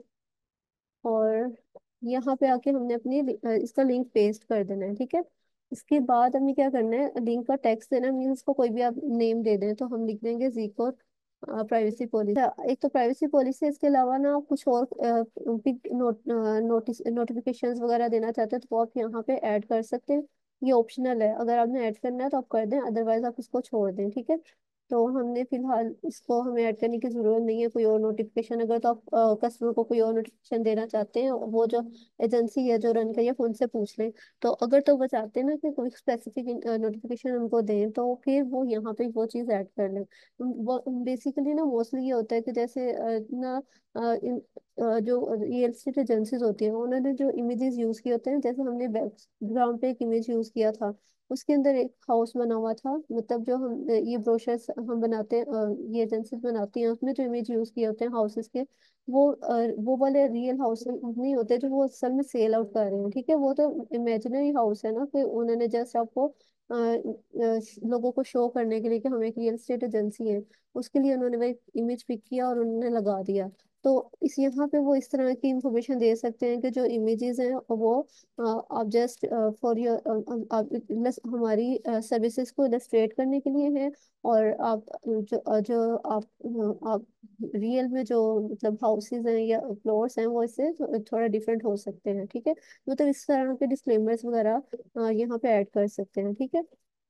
और यहाँ पे आके हमने अपनी अ, इसका लिंक पेस्ट कर देना है, ठीक है। इसके बाद हमें क्या करना है, लिंक का टेक्स्ट देना मीन्स को कोई भी आप नेम दे दें, तो हम लिख देंगे जीको प्राइवेसी पॉलिसी। एक तो प्राइवेसी पॉलिसी, इसके अलावा ना आप कुछ और नोट नोटिस नोटिफिकेशंस वगैरह देना चाहते हैं, तो वो आप यहाँ पे ऐड कर सकते हैं। ये ऑप्शनल है, अगर आपने ऐड करना है तो आप कर दें, अदरवाइज आप इसको छोड़ दें, ठीक है। तो हमने फिलहाल इसको हमें ऐड करने की जरूरत नहीं है, कोई और नोटिफिकेशन अगर तो आप कस्टमर को कोई और नोटिफिकेशन देना चाहते हैं, वो जो एजेंसी है जो रन करिए है उनसे पूछ लें। तो अगर तो वो चाहते हैं ना कि कोई स्पेसिफिक नोटिफिकेशन उनको दें, तो फिर वो यहाँ पे वो चीज़ ऐड कर लें। वो बेसिकली ना मोस्टली ये होता है कि जैसे अ, ना अ, इन अ, जो रियल एस्टेट एजेंसीज होती हैं, उन्होंने जो इमेजेस यूज किए होते हैं, जैसे हमने बैकग्राउंड पे एक इमेज यूज किया था, उसके अंदर एक हाउस बना हुआ था, मतलब जो हम ये ब्रोशर्स हम बनाते हैं, अ, ये एजेंसीज बनाती हैं, उसमें जो इमेज यूज किए होते हैं हाउसेस के, वो अ, वो वाले रियल हाउस नहीं होते जो वो असल में सेल आउट कर रहे हैं, ठीक है। वो तो इमेजिनरी हाउस है ना, कि उन्होंने जस्ट आपको अ, अ, लोगों को शो करने के लिए कि हम एक रियल एस्टेट एजेंसी है, उसके लिए उन्होंने वही इमेज पिक किया और उन्होंने लगा दिया। तो इस यहाँ पे वो इस तरह की इंफॉर्मेशन दे सकते हैं कि जो इमेजेस हैं वो अ, आप जस्ट फॉर योर आप इलस- हमारी सर्विसेज को इलस्ट्रेट करने के लिए है। और आप जो अ, जो आप अ, आप रियल में जो मतलब हाउसेज हैं या फ्लोर्स हैं, वो इससे थो- थोड़ा डिफरेंट हो सकते हैं, ठीक है। मतलब इस तरह के डिस्क्लेमर्स वगैरह अ, यहाँ पे ऐड कर सकते हैं, ठीक है।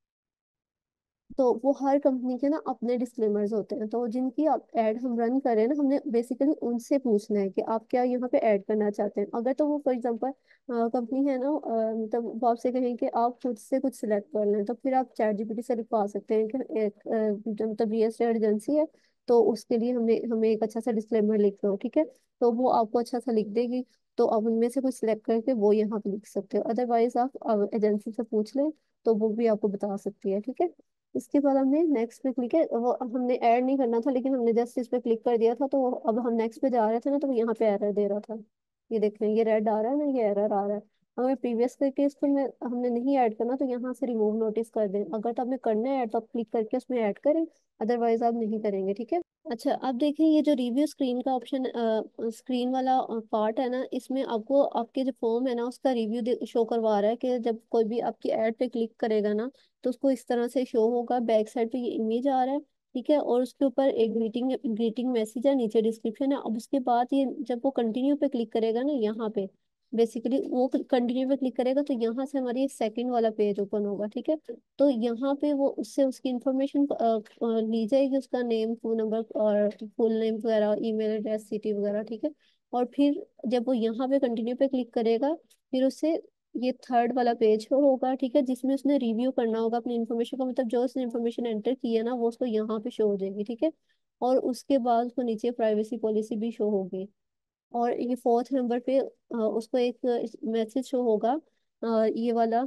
तो वो हर कंपनी के ना अपने डिस्क्लेमर्स होते हैं, तो जिनकी आप ऐड हम रन करें ना, हमने बेसिकली उनसे पूछना है कि आप क्या यहाँ पे ऐड करना चाहते हैं। अगर तो वो फॉर एग्जांपल कंपनी है ना, अ, मतलब वो आपसे कहें कि आप खुद से कुछ सिलेक्ट कर लें, तो फिर आप चैट जीपीटी से लिखवा सकते हैं कि एक अ, जो मतलब रियल एस्टेट एजेंसी है, तो उसके लिए हमने हमें एक अच्छा सा डिस्क्लेमर लिख दो, ठीक है। तो वो आपको अच्छा सा लिख देगी, तो आप उनमें से कुछ सिलेक्ट करके वो यहाँ पे लिख सकते हो, अदरवाइज आप एजेंसी से पूछ लें, तो वो भी आपको बता सकती है, ठीक है। इसके बाद हमने नेक्स्ट पे क्लिक है, वो अब हमने ऐड नहीं करना था, लेकिन हमने जस्ट इस पे क्लिक कर दिया था, तो अब हम नेक्स्ट पे जा रहे थे ना, तो यहाँ पे एरर दे रहा था। ये देख रहे हैं, ये रेड आ रहा है ना, ये एरर आ रहा है। हमें प्रीवियस करके इसको में हमने नहीं ऐड करना, तो यहाँ से रिमूव नोटिस कर दें। अगर तो आपने करना है ऐड, तो आप क्लिक करके उसमें ऐड करें, अदरवाइज आप नहीं करेंगे, ठीक है। अच्छा, अब देखिए ये जो रिव्यू स्क्रीन का ऑप्शन, स्क्रीन वाला पार्ट है ना, इसमें आपको आपके जो फॉर्म है ना उसका रिव्यू शो करवा रहा है कि जब कोई भी आपकी ऐड पे क्लिक करेगा ना, तो उसको इस तरह से शो होगा। बैक साइड पे ये इमेज आ रहा है, ठीक है, और उसके ऊपर एक ग्रीटिंग ग्रीटिंग मैसेज है, नीचे डिस्क्रिप्शन है। अब उसके बाद ये जब वो कंटिन्यू पे क्लिक करेगा ना, यहाँ पे बेसिकली वो कंटिन्यू पे क्लिक करेगा तो यहाँ से हमारी सेकंड वाला पेज ओपन होगा, ठीक है। तो यहाँ पे वो उससे उसकी इंफॉर्मेशन ली जाएगी, उसका नेम, फोन नंबर और फुल नेम वगैरह, ईमेल एड्रेस, सिटी वगैरह, ठीक है। और फिर जब वो यहाँ पे कंटिन्यू पे क्लिक करेगा, फिर उससे ये थर्ड वाला पेज होगा, ठीक है, जिसमें उसने रिव्यू करना होगा अपनी इन्फॉर्मेशन को, मतलब जो उसने इन्फॉर्मेशन एंटर की है ना वो उसको यहाँ पे शो हो जाएगी, ठीक है। और उसके बाद उसको नीचे प्राइवेसी पॉलिसी भी शो होगी। और ये फोर्थ नंबर पे अ, उसको एक मैसेज शो होगा, अ, ये वाला,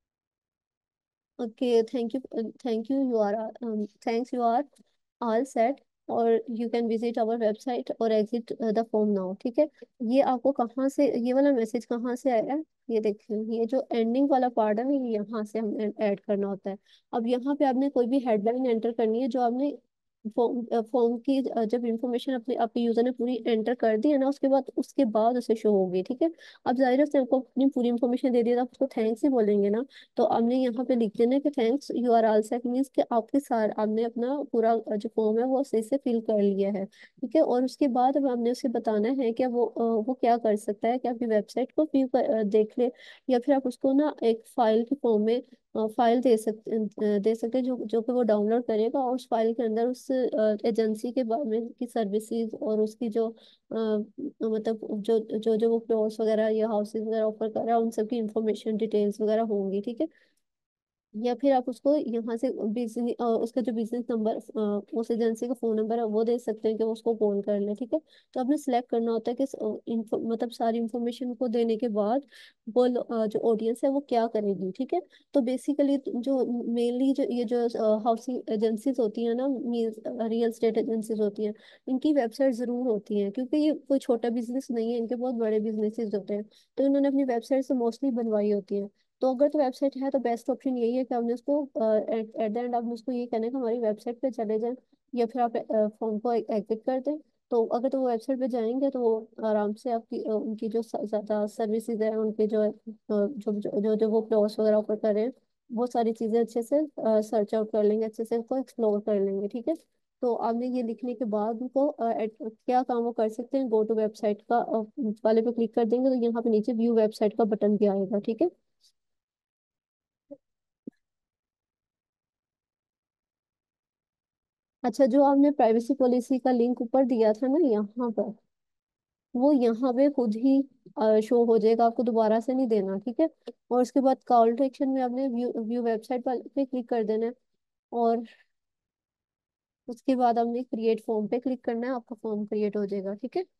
okay, thank you, thank you, you are, thanks, you are all set, और you can visit our website और एग्जिट द फॉर्म नाउ, ठीक है। ये आपको कहाँ से, ये वाला मैसेज कहाँ से आया है? ये देखिए, ये जो एंडिंग वाला पार्ट है ना, ये यहाँ से हमें ऐड करना होता है। अब यहाँ पे आपने कोई भी हेडलाइन एंटर करनी है, जो आपने फॉर्म फॉर्म की अ, जब इंफॉर्मेशन अपने आपके यूजर ने पूरी एंटर कर दी है ना, उसके बाद उसके बाद उसे शो होगी, ठीक है। अब जाहिर है उसने आपको अपनी पूरी इंफॉर्मेशन दे दी तो आप उसको थैंक्स ही बोलेंगे ना। तो आपने यहाँ पे लिख देना कि thanks, you are all set, means कि आपके सार आपने अपना पूरा जो फॉर्म है वो सही से फिल कर लिया है, ठीक है। और उसके बाद अब आपने उसे बताना है कि वो अ, वो क्या कर सकता है कि आपकी वेबसाइट को व्यू कर अ, देख ले, या फिर आप उसको ना एक फाइल के फॉर्म में फाइल दे सकते अ, दे सकते हैं, जो जो कि वो डाउनलोड करेगा, और उस फाइल के अंदर उस एजेंसी के बारे में की सर्विसेज और उसकी जो अ, मतलब जो जो जो वो फ्लोर्स वगैरह या हाउसेज वगैरह ऑफर कर रहा है उन सब की इंफॉर्मेशन डिटेल्स वगैरह होंगी, ठीक है। या फिर आप उसको यहाँ से बिजनेस, उसका जो बिजनेस नंबर, उस एजेंसी का फोन नंबर है वो दे सकते हैं कि वो उसको कॉल कर ले, ठीक है। तो आपने सेलेक्ट करना होता है कि स- info- मतलब सारी इंफॉर्मेशन को देने के बाद वो लो- अ, जो ऑडियंस है वो क्या करेगी, ठीक है। तो बेसिकली जो मेनली जो ये जो हाउसिंग एजेंसीज होती हैं ना, मीन्स रियल स्टेट एजेंसीज होती हैं, इनकी वेबसाइट जरूर होती है, क्योंकि ये कोई छोटा बिजनेस नहीं है, इनके बहुत बड़े बिजनेसेस होते हैं। तो इन्होंने अपनी वेबसाइट से मोस्टली बनवाई होती है। तो अगर तो वेबसाइट है तो बेस्ट ऑप्शन यही है कि आपने उसको एट द एंड आपने उसको ये कहना है कि हमारी वेबसाइट पे चले जाएं, या फिर आप फॉर्म को एग्जिट कर दें। तो अगर तो वो वेबसाइट पे जाएंगे तो वो आराम से आपकी अ, उनकी जो स- ज़्यादा सर्विसेज है, उनके जो अ, जो जो जो, जो वो क्लॉस वगैरह ऑफर कर रहे हैं, वो सारी चीज़ें अच्छे से सर्च आउट कर लेंगे, अच्छे से उसको एक्सप्लोर कर लेंगे, ठीक है। तो आपने ये लिखने के बाद उनको अ, एड- क्या काम वो कर सकते हैं, गो टू वेबसाइट का अ, वाले पे क्लिक कर देंगे तो यहाँ पे नीचे व्यू वेबसाइट का बटन भी आएगा, ठीक है। अच्छा, जो आपने प्राइवेसी पॉलिसी का लिंक ऊपर दिया था ना यहाँ पर, वो यहाँ पे खुद ही शो हो जाएगा, आपको दोबारा से नहीं देना, ठीक है। और उसके बाद कॉल टू एक्शन में आपने व्यू व्यू वेबसाइट पर पे क्लिक कर देना है, और उसके बाद आपने क्रिएट फॉर्म पे क्लिक करना है, आपका फॉर्म क्रिएट हो जाएगा, ठीक है।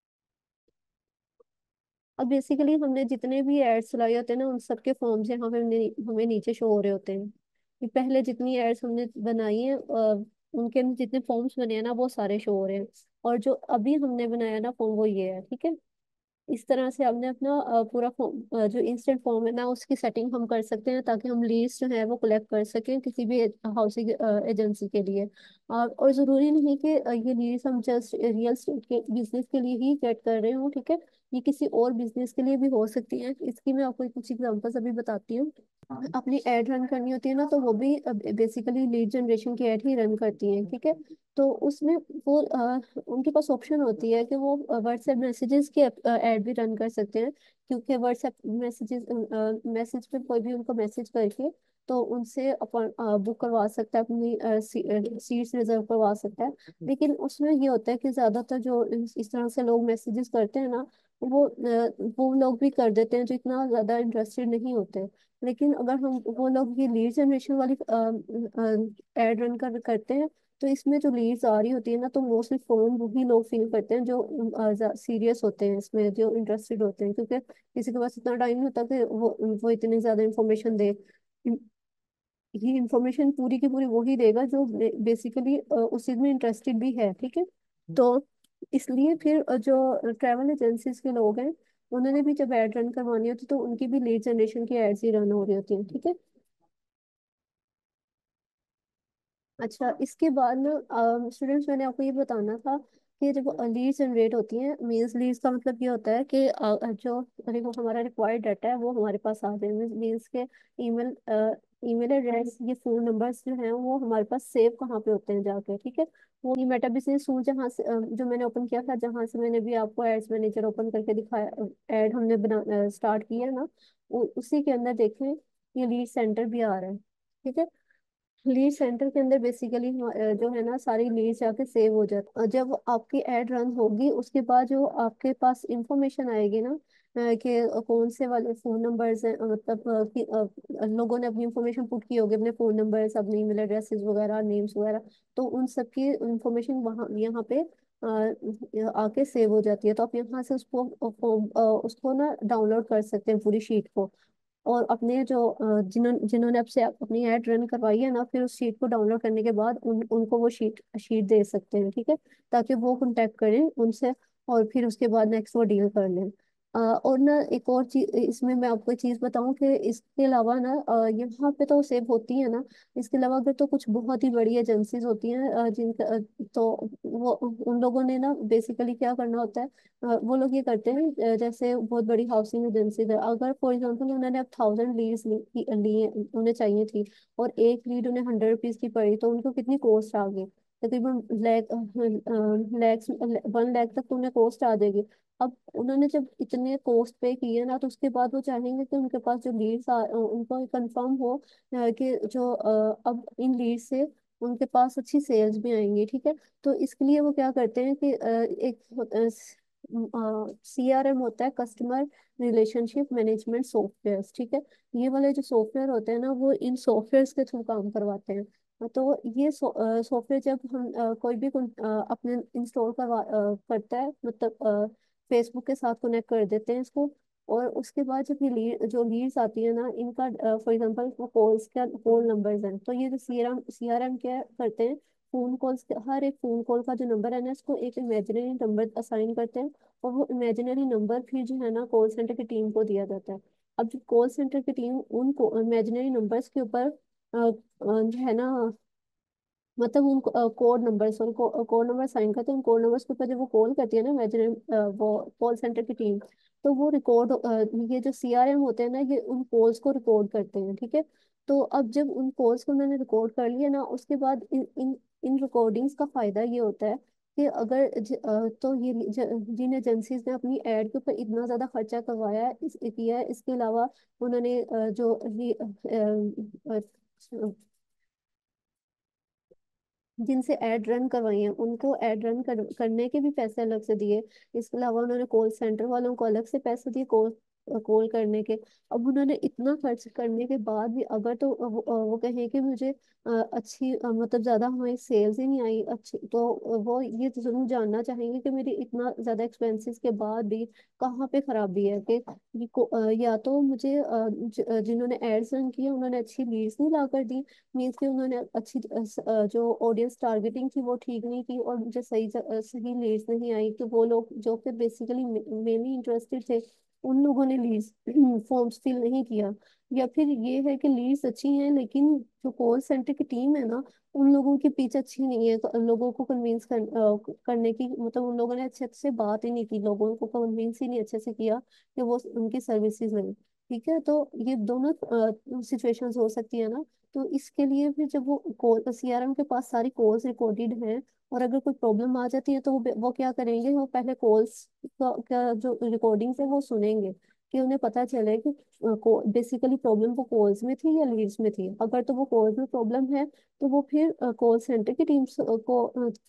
अब बेसिकली हमने जितने भी एड्स चलाए होते हैं ना, उन सबके फॉर्म्स यहाँ पे हमें हमें नीचे शो हो रहे होते हैं। ये पहले जितनी एड्स हमने बनाई हैं, अ, उनके जितने फॉर्म्स बने हैं ना वो सारे शो हो रहे हैं। और जो अभी हमने बनाया ना फॉर्म, वो ये है, ठीक है। इस तरह से हमने अपना अ, पूरा फॉर्म, अ, जो इंस्टेंट फॉर्म है ना उसकी सेटिंग हम कर सकते हैं, ताकि हम लीड्स जो है वो कलेक्ट कर सकें किसी भी हाउसिंग एजेंसी के लिए। और और ज़रूरी नहीं कि अ, ये लीड्स हम जस्ट रियल एस्टेट के बिजनेस के लिए ही गेट कर रहे हो, ठीक है। ये किसी और बिजनेस के लिए भी हो सकती है। इसकी मैं आपको कुछ एग्जांपल्स अभी बताती हूँ। अपनी एड रन करनी होती है ना, तो वो भी बेसिकली लीड जनरेशन की एड ही रन करती हैं, ठीक है। तो उसमें वो अ, उनके पास ऑप्शन होती है कि वो व्हाट्सएप मैसेजेस की एड भी रन कर सकते हैं, क्योंकि व्हाट्सएप मैसेजेस मैसेज पे कोई भी उनको मैसेज करके तो उनसे अपन बुक करवा सकता है, अपनी सीट्स रिजर्व करवा सकता है। लेकिन उसमें ये होता है कि ज्यादातर जो इस, इस तरह से लोग मैसेजेस करते हैं ना, वो अ, वो लोग भी कर देते हैं जो इतना ज्यादा इंटरेस्टेड नहीं होते। लेकिन अगर हम वो लोग ये लीड जनरेशन वाली एड रन कर करते हैं, तो इसमें जो लीड्स आ रही होती है ना, तो मोस्टली फॉर्म वही लोग फिल करते हैं जो सीरियस होते हैं इसमें, जो इंटरेस्टेड होते हैं, क्योंकि किसी के पास इतना टाइम नहीं होता कि वो वो इतनी ज्यादा इंफॉर्मेशन दे। ये इंफॉर्मेशन पूरी की पूरी वही देगा जो बेसिकली उस चीज में इंटरेस्टेड भी है, ठीक है। तो इसलिए फिर अ, जो ट्रैवल एजेंसीज के लोग हैं, उन्होंने भी जब एड रन करवानी होती है तो उनकी भी लीड जनरेशन की एड्स ही रन हो रही होती है, ठीक है। अच्छा, इसके बाद ना स्टूडेंट्स, मैंने आपको ये बताना था कि जब लीड्स जनरेट होती हैं, मीन्स लीड्स का मतलब ये होता है कि अ, जो देखो हमारा रिक्वायर्ड डाटा है वो हमारे पास आ जाए, मीन्स के ईमेल ईमेल एड्रेस, ये फोन नंबर्स जो हैं वो हमारे पास सेव कहाँ पे होते हैं जाके, ठीक है। वो ये मेटा बिजनेस टूल जहाँ से अ, जो मैंने ओपन किया था, जहाँ से मैंने भी आपको एड्स मैनेजर ओपन करके दिखाया, एड हमने बना स्टार्ट किया ना, उ- उसी के अंदर देखें ये लीड सेंटर भी आ रहा है, ठीक है। लीड सेंटर के अंदर बेसिकली जो है ना सारी लीड जाके सेव हो जाती है। जब आपकी एड रन होगी उसके बाद जो आपके पास इंफॉर्मेशन आएगी ना, अ, कि कौन से वाले फोन नंबर्स हैं, अ, मतलब अ, कि अ, लोगों ने अपनी इंफॉर्मेशन पुट की होगी, अपने फोन नंबर्स, अपने ईमेल एड्रेसेस वगैरह, नेम्स वगैरह, तो उन सब की इंफॉर्मेशन वहाँ यहाँ पे अ, आके सेव हो जाती है। तो आप यहाँ से उसको फॉर्म उसको ना डाउनलोड कर सकते हैं पूरी शीट को, और अपने जो अ, जिन्हों जिन्होंने आपसे अपनी ऐड रन करवाई है ना, फिर उस शीट को डाउनलोड करने के बाद उन उनको वो शीट शीट दे सकते हैं, ठीक है, ताकि वो कांटेक्ट करें उनसे, और फिर उसके बाद नेक्स्ट वो डील कर लें। अ, और ना एक और चीज इसमें मैं आपको एक चीज बताऊं कि इसके अलावा ना अ, यहाँ पे तो सेव होती है ना, इसके अलावा अगर तो कुछ बहुत ही बड़ी एजेंसीज होती हैं अ, जिनका अ, तो वो उन लोगों ने ना बेसिकली क्या करना होता है, अ, वो लोग ये करते हैं, अ, जैसे बहुत बड़ी हाउसिंग एजेंसी है, अगर फॉर एग्जांपल उन्होंने अब थाउजेंड लीड्स ली लिए, उन्हें चाहिए थी, और एक लीड उन्हें हंड्रेड रुपीज की पड़ी, तो उनको कितनी कॉस्ट आ गई, तकरीबन लैख लैक्स वन लैख तक तो उन्हें कॉस्ट आ जाएगी। अब उन्होंने जब इतने कॉस्ट पे किए ना, तो उसके बाद वो चाहेंगे कि उनके पास जो लीड्स आ उनको कंफर्म हो अ, कि जो अ, अब इन लीड से उनके पास अच्छी सेल्स भी आएंगी, ठीक है। तो इसके लिए वो क्या करते हैं कि अ, एक सी आर एम होता है, कस्टमर रिलेशनशिप मैनेजमेंट सॉफ्टवेयर, ठीक है। ये वाले जो सॉफ्टवेयर होते हैं ना, वो इन सॉफ्टवेयर के थ्रू काम करवाते हैं। तो ये सॉफ्टवेयर जब हम अ, कोई भी कोन- अ, अपने इंस्टॉल करवा अ, करता है, मतलब फेसबुक के साथ कनेक्ट कर देते हैं इसको, और उसके बाद जब ये लीड जो लीड्स आती है ना इनका, फॉर एग्जांपल वो कॉल्स का कॉल नंबर्स हैं, तो ये जो C R M C R M क्या करते हैं, फोन कॉल्स, हर एक फोन कॉल का जो नंबर है ना, इसको एक इमेजिनरी नंबर असाइन करते हैं, और वो इमेजिनरी नंबर फिर जो है ना कॉल सेंटर की टीम को दिया जाता है। अब जो कॉल सेंटर की टीम उन इमेजिनरी नंबर्स के ऊपर अ, अ, जो है ना, मतलब उन कोड नंबर्स, उन कोड नंबर साइन करते हैं, उन कोड नंबर्स के ऊपर जब वो कॉल करती है ना इमेजिनरी वो कॉल सेंटर की टीम, तो वो रिकॉर्ड, ये जो सी आर एम होते हैं ना, ये उन कॉल्स को रिकॉर्ड करते हैं, ठीक है। तो अब जब उन कॉल्स को मैंने रिकॉर्ड कर लिया ना, उसके बाद इन इन इन रिकॉर्डिंग्स का फायदा ये होता है कि अगर ज, अ, तो ये ज, जिन एजेंसीज ने अपनी एड के ऊपर इतना ज्यादा खर्चा करवाया है, इस किया है, इसके अलावा उन्होंने अ, जो ये अ, अ, जिनसे एड रन करवाई हैं उनको एड रन कर, करने के भी पैसे अलग से दिए। इसके अलावा उन्होंने कॉल सेंटर वालों को अलग से पैसे दिए कॉल कॉल करने के। अब उन्होंने इतना खर्च करने के बाद भी अगर तो वो, वो कहें कि मुझे अ, अच्छी अ, मतलब ज्यादा हमारी सेल्स ही नहीं आई अच्छी, तो वो ये तो जरूर जानना चाहेंगे कि मेरी इतना ज्यादा एक्सपेंसेस के बाद भी कहाँ पे खराबी है, कि ये को- अ, या तो मुझे अ, ज- जिन्होंने एड्स रन किए उन्होंने अच्छी लीड्स नहीं ला कर दी, मीन्स कि उन्होंने अच्छी अ, स- अ, जो ऑडियंस टारगेटिंग थी वो ठीक नहीं की, और मुझे सही ज- अ, सही लीड्स नहीं आई, कि वो लोग जो कि बेसिकली मेनली इंटरेस्टेड थे उन लोगों ने लीड्स फॉर्म्स फिल नहीं किया। या फिर ये है कि लीड्स अच्छी हैं लेकिन जो कॉल सेंटर की टीम है ना, उन लोगों की पिच अच्छी नहीं है, तो लोगों को कन्विंस कर, अ, करने की, मतलब उन लोगों ने अच्छे से बात ही नहीं की, लोगों को कन्विंस ही नहीं अच्छे से किया कि वो उनकी सर्विसेज लें, ठीक है। तो ये दोनों सिचुएशंस हो सकती है ना। तो इसके लिए फिर जब वो कॉल सी आर एम के पास सारी कॉल्स रिकॉर्डेड हैं, और अगर कोई प्रॉब्लम आ जाती है तो वो वो क्या करेंगे, वो पहले कॉल्स का, का जो रिकॉर्डिंग्स है वो सुनेंगे, कि उन्हें पता चले कि बेसिकली प्रॉब्लम वो कॉल्स में थी या लीड्स में थी। अगर तो वो कॉल्स में प्रॉब्लम है तो वो फिर कॉल सेंटर की टीम को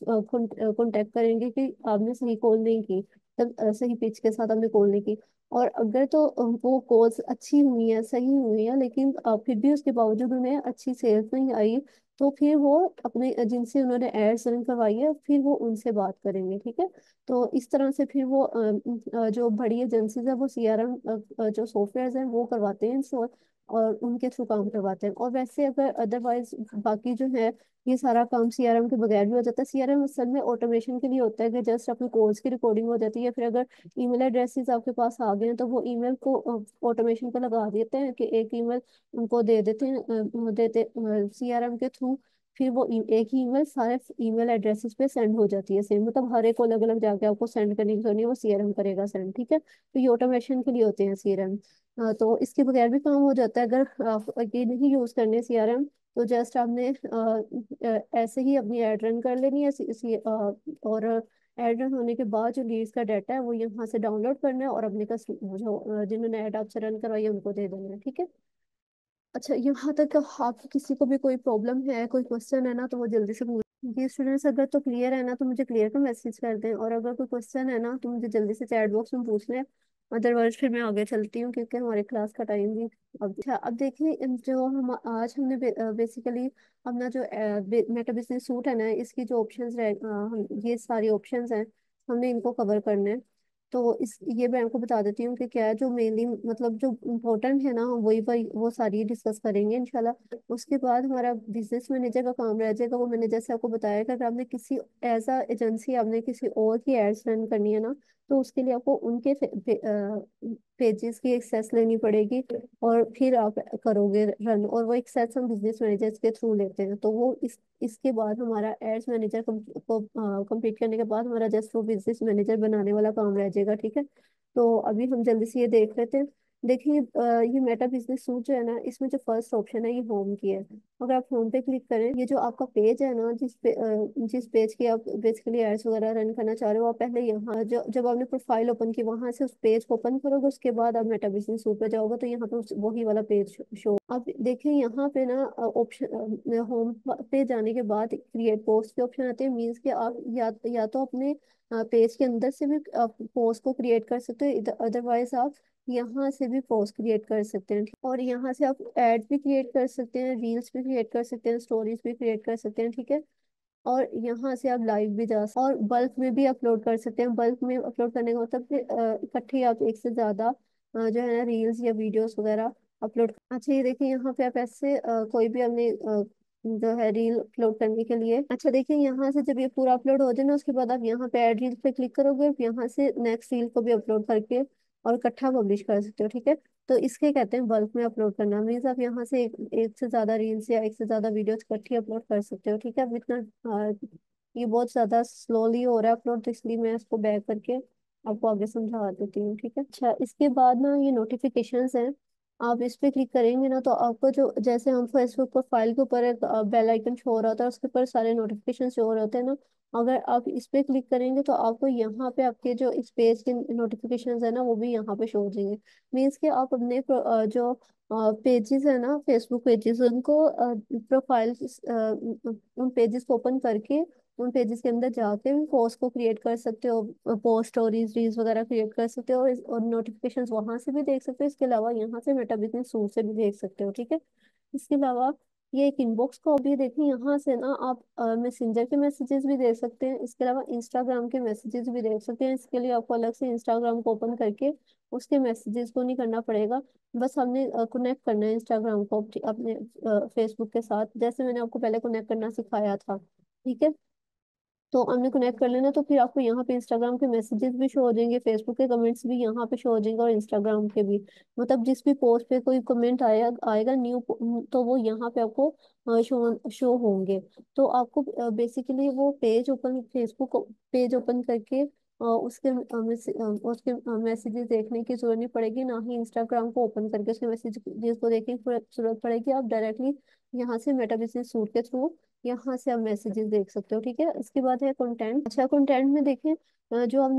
कांटेक्ट करेंगे कि आपने सही कॉल नहीं की, तब अ, सही पिच के साथ आपने कॉल नहीं की। और अगर तो अ, वो कॉल्स अच्छी हुई है, सही हुई है, लेकिन अ, फिर भी उसके बावजूद उन्हें अच्छी सेल्स नहीं आई, तो फिर वो अपने अ, जिनसे उन्होंने एड्स रन करवाई है फिर वो उनसे बात करेंगे, ठीक है। तो इस तरह से फिर वो अ, अ, जो बड़ी एजेंसीज है वो सी आर एम जो सॉफ्टवेयर हैं वो करवाते हैं इंस्टॉल, और उनके थ्रू काम करवाते हैं। और वैसे अगर अदरवाइज बाकी जो है ये सारा काम सी आर एम के बगैर भी हो जाता है। सी आर एम असल में ऑटोमेशन के लिए होता है, कि जस्ट अपने कॉल्स की रिकॉर्डिंग हो जाती है, फिर अगर ईमेल एड्रेसेस आपके पास आ गए हैं तो वो ईमेल को ऑटोमेशन पे लगा देते हैं, कि एक ईमेल उनको दे देते हैं, अ, देते सी आर एम के थ्रू, फिर वो ई- एक ही ईमेल सारे ईमेल एड्रेसेस पे सेंड हो जाती है सेम, मतलब हर एक को अलग अलग जाके आपको सेंड करने की जरूरत नहीं है, वो सीआरएम करेगा सेंड, ठीक है। तो ये ऑटोमेशन के लिए होते हैं सीआरएम। तो इसके बगैर भी काम हो जाता है। अगर आप ये नहीं यूज करने सीआरएम, तो जस्ट आपने अ, अ, ऐसे ही अपनी एड रन कर लेनी है सी, सी, अ, और एड रन होने के बाद जो लीड्स का डाटा है वो यहाँ से डाउनलोड करना है और अपने का जो अ, जिन्होंने एड आपसे रन करवाई है उनको दे देना है, ठीक है। अच्छा, यहाँ तक आपको किसी को भी कोई प्रॉब्लम है, कोई क्वेश्चन है ना, तो वो जल्दी से पूछ। जी स्टूडेंट्स, अगर तो क्लियर है ना तो मुझे क्लियर का मैसेज कर दें, और अगर कोई क्वेश्चन है ना तो मुझे जल्दी से चैट बॉक्स में पूछ लें। अदरवाइज फिर मैं आगे चलती हूँ क्योंकि हमारी क्लास का टाइम भी अब। अच्छा, अब देखिए इन जो हम आज हमने बेसिकली अपना जो मेटा बिजनेस सूट है ना, इसकी जो ऑप्शंस रह अ, हम ये सारी ऑप्शंस हैं, हमने इनको कवर करना है। तो इस ये मैं आपको बता देती हूँ कि क्या है जो मेनली मतलब जो इम्पोर्टेंट है ना, वही वही वो सारी डिस्कस करेंगे इंशाल्लाह। उसके बाद हमारा बिजनेस मैनेजर का काम रह जाएगा। वो मैंने जैसे आपको बताया कि अगर आपने किसी एज अ एजेंसी आपने किसी और की एड्स रन करनी है ना, तो उसके लिए आपको उनके पेजेस की एक्सेस लेनी पड़ेगी, और फिर आप करोगे रन, और वो एक्सेस हम बिजनेस मैनेजर के थ्रू लेते हैं। तो वो इस इसके बाद हमारा एड्स मैनेजर को कंप्लीट करने के बाद हमारा जस्ट वो बिजनेस मैनेजर बनाने वाला काम रह जाएगा, ठीक है। तो अभी हम जल्दी से ये देख लेते हैं। देखिए अ, ये मेटा बिजनेस सूट जो है ना, इसमें जो फर्स्ट ऑप्शन है ये होम की है। अगर आप होम पे क्लिक करें, ये जो आपका पेज है ना, जिस पे अ, जिस पेज की आप बेसिकली एड्स वगैरह रन करना चाह रहे हो, आप पहले यहाँ जो जब आपने प्रोफाइल ओपन की वहां से उस पेज को ओपन करोगे, उसके बाद आप मेटा बिजनेस सूट पे जाओगे तो यहाँ पे उस- वही वाला पेज शो। अब देखिए यहाँ पे ना ऑप्शन होम पे जाने के बाद क्रिएट पोस्ट के ऑप्शन आते हैं। मीन्स कि आप या या तो अपने पेज के अंदर से भी आप पोस्ट को क्रिएट कर सकते हो, अदरवाइज आप यहाँ से भी पोस्ट क्रिएट कर सकते हैं। और यहाँ से आप एड भी क्रिएट कर सकते हैं, रील्स भी क्रिएट कर सकते हैं, स्टोरीज भी क्रिएट कर सकते हैं, ठीक है। और यहाँ से आप लाइव भी जा सकते, और बल्क में भी अपलोड कर सकते हैं। बल्क में अपलोड करने का मतलब कि अ, इकट्ठे आप एक से ज्यादा अ, जो है ना रील्स या वीडियोस वगैरह अपलोड। अच्छा, ये देखिए यहाँ पे आप ऐसे अ, कोई भी अपने अ, जो है रील अपलोड करने के लिए। अच्छा देखिए, यहाँ से जब ये पूरा अपलोड हो जाए ना, उसके बाद आप यहाँ पे ऐड रील पे क्लिक करोगे, फिर यहाँ से नेक्स्ट रील को भी अपलोड करके और इकट्ठा पब्लिश कर सकते हो, ठीक है। तो इसके कहते हैं बल्क में अपलोड करना। मीन्स आप यहाँ से एक, एक से ज्यादा रील्स या एक से ज्यादा वीडियोस इकट्ठी अपलोड कर सकते हो, ठीक है। अब इतना अ, ये बहुत ज्यादा स्लोली हो रहा है अपलोड, तो इसलिए मैं इसको बैक करके आपको आगे समझा देती हूँ, ठीक है। अच्छा, इसके बाद ना ये नोटिफिकेशंस हैं। आप इस पे क्लिक करेंगे ना तो आपको जो जैसे हम फेसबुक प्रोफाइल के ऊपर एक बेल आइकन शो हो रहा होता है, उसके ऊपर सारे नोटिफिकेशन शो हो रहे होते हैं ना, अगर आप इस पे क्लिक करेंगे तो आपको यहाँ पे आपके जो इस पेज के नोटिफिकेशंस है ना, वो भी यहाँ पे शो हो जाएंगे। मीन्स कि आप अपने प्रो- अ, जो पेजेस है ना, फेसबुक पेजेस, उनको प्रोफाइल उन पेजेस को ओपन करके उन पेजेस के अंदर जाके भी पोस्ट को क्रिएट कर सकते हो, पोस्ट स्टोरीज रील्स वगैरह क्रिएट कर सकते हो, और, इस- और नोटिफिकेशंस वहां से भी देख सकते हो। इसके अलावा यहाँ से मेटा बिजनेस सूट से भी देख सकते हो, ठीक है। इसके अलावा ये एक इनबॉक्स को भी देखें, यहाँ से ना आप मैसेंजर के मैसेजेस भी देख सकते हैं। इसके अलावा इंस्टाग्राम के मैसेजेस भी देख सकते हैं। इसके लिए आपको अलग से इंस्टाग्राम को ओपन करके उसके मैसेजेस को नहीं करना पड़ेगा। बस हमने कनेक्ट करना है इंस्टाग्राम को अपने अपने फेसबुक के साथ, जैसे मैंने आपको पहले कनेक्ट करना सिखाया था, ठीक है। तो हमने कनेक्ट कर लेना, तो फिर आपको यहाँ पे इंस्टाग्राम के मैसेजेस भी शो हो जाएंगे, फेसबुक के कमेंट्स भी यहाँ पे शो हो जाएंगे, और इंस्टाग्राम के भी। मतलब जिस भी पोस्ट पे कोई कमेंट आया आएगा न्यू, तो वो यहाँ पे आपको शो शो होंगे। तो आपको बेसिकली वो page open Facebook page open करके अ, उसके अ, मैसे- अ, उसके मैसेजेस देखने की जरूरत नहीं पड़ेगी, ना ही इंस्टाग्राम को ओपन करके उसके मैसेजेस को देखने की जरूरत पड़ेगी। आप डायरेक्टली यहाँ से मेटा बिजनेस सूट के थ्रू यहाँ से आप मैसेजेस देख सकते हो, ठीक है। इसके बाद है कंटेंट। अच्छा, कंटेंट में देखें अ, जो आपने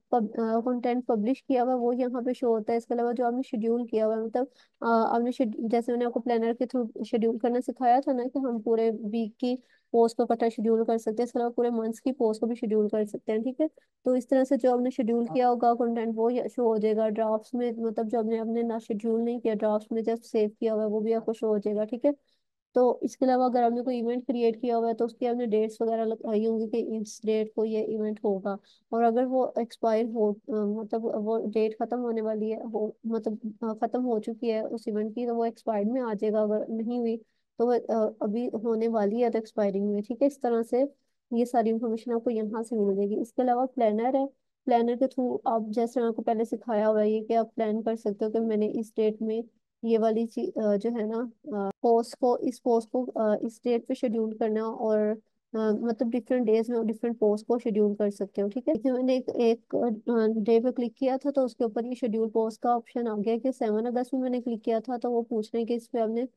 कंटेंट पब्लिश किया हुआ है, वो यहाँ पे शो होता है। इसके अलावा जो आपने शेड्यूल किया हुआ है, मतलब अ, आपने schedule- जैसे मैंने आपको प्लानर के थ्रू शेड्यूल करना सिखाया था ना, कि हम पूरे वीक की पोस्ट को इकट्ठा शेड्यूल कर सकते हैं, इसके अलावा पूरे मंथ्स की पोस्ट को भी शेड्यूल कर सकते हैं, ठीक है। तो इस तरह से जो आपने शेड्यूल किया होगा कंटेंट, वो शो हो जाएगा। ड्राफ्ट्स में मतलब जो आपने आपने ना शेड्यूल नहीं किया, ड्राफ्ट्स में जस्ट सेव किया हुआ है, वो भी आपको शो हो जाएगा, ठीक है। तो इसके अलावा अगर आपने कोई इवेंट क्रिएट किया हुआ है, तो उसकी आपने डेट्स वगैरह लगाई होंगी कि इस डेट को ये इवेंट होगा। और अगर वो एक्सपायर हो अ, मतलब वो डेट खत्म होने वाली है, हो मतलब अ, खत्म हो चुकी है उस इवेंट की, तो वो एक्सपायर्ड में आ जाएगा। अगर नहीं हुई तो वो अ, अभी होने वाली है तो एक्सपायरिंग में, ठीक है। इस तरह से ये सारी इंफॉर्मेशन आपको यहाँ से मिल जाएगी। इसके अलावा प्लानर है। प्लानर के थ्रू आप, जैसे मैंने आपको पहले सिखाया हुआ है, ये कि आप प्लान कर सकते हो कि मैंने इस डेट में ये वाली चीज जो है ना, पोस्ट को इस पोस्ट को अ, इस डेट पे शेड्यूल करना, और अ, मतलब डिफरेंट डेज में डिफरेंट पोस्ट को शेड्यूल कर सकते हो। ठीक है, देखिए मैंने एक एक डे पे क्लिक किया था तो उसके ऊपर ये शेड्यूल पोस्ट का ऑप्शन आ गया कि सेवन अगस्त में मैंने क्लिक किया था, तो वो पूछ रहे हैं कि इस पे आपने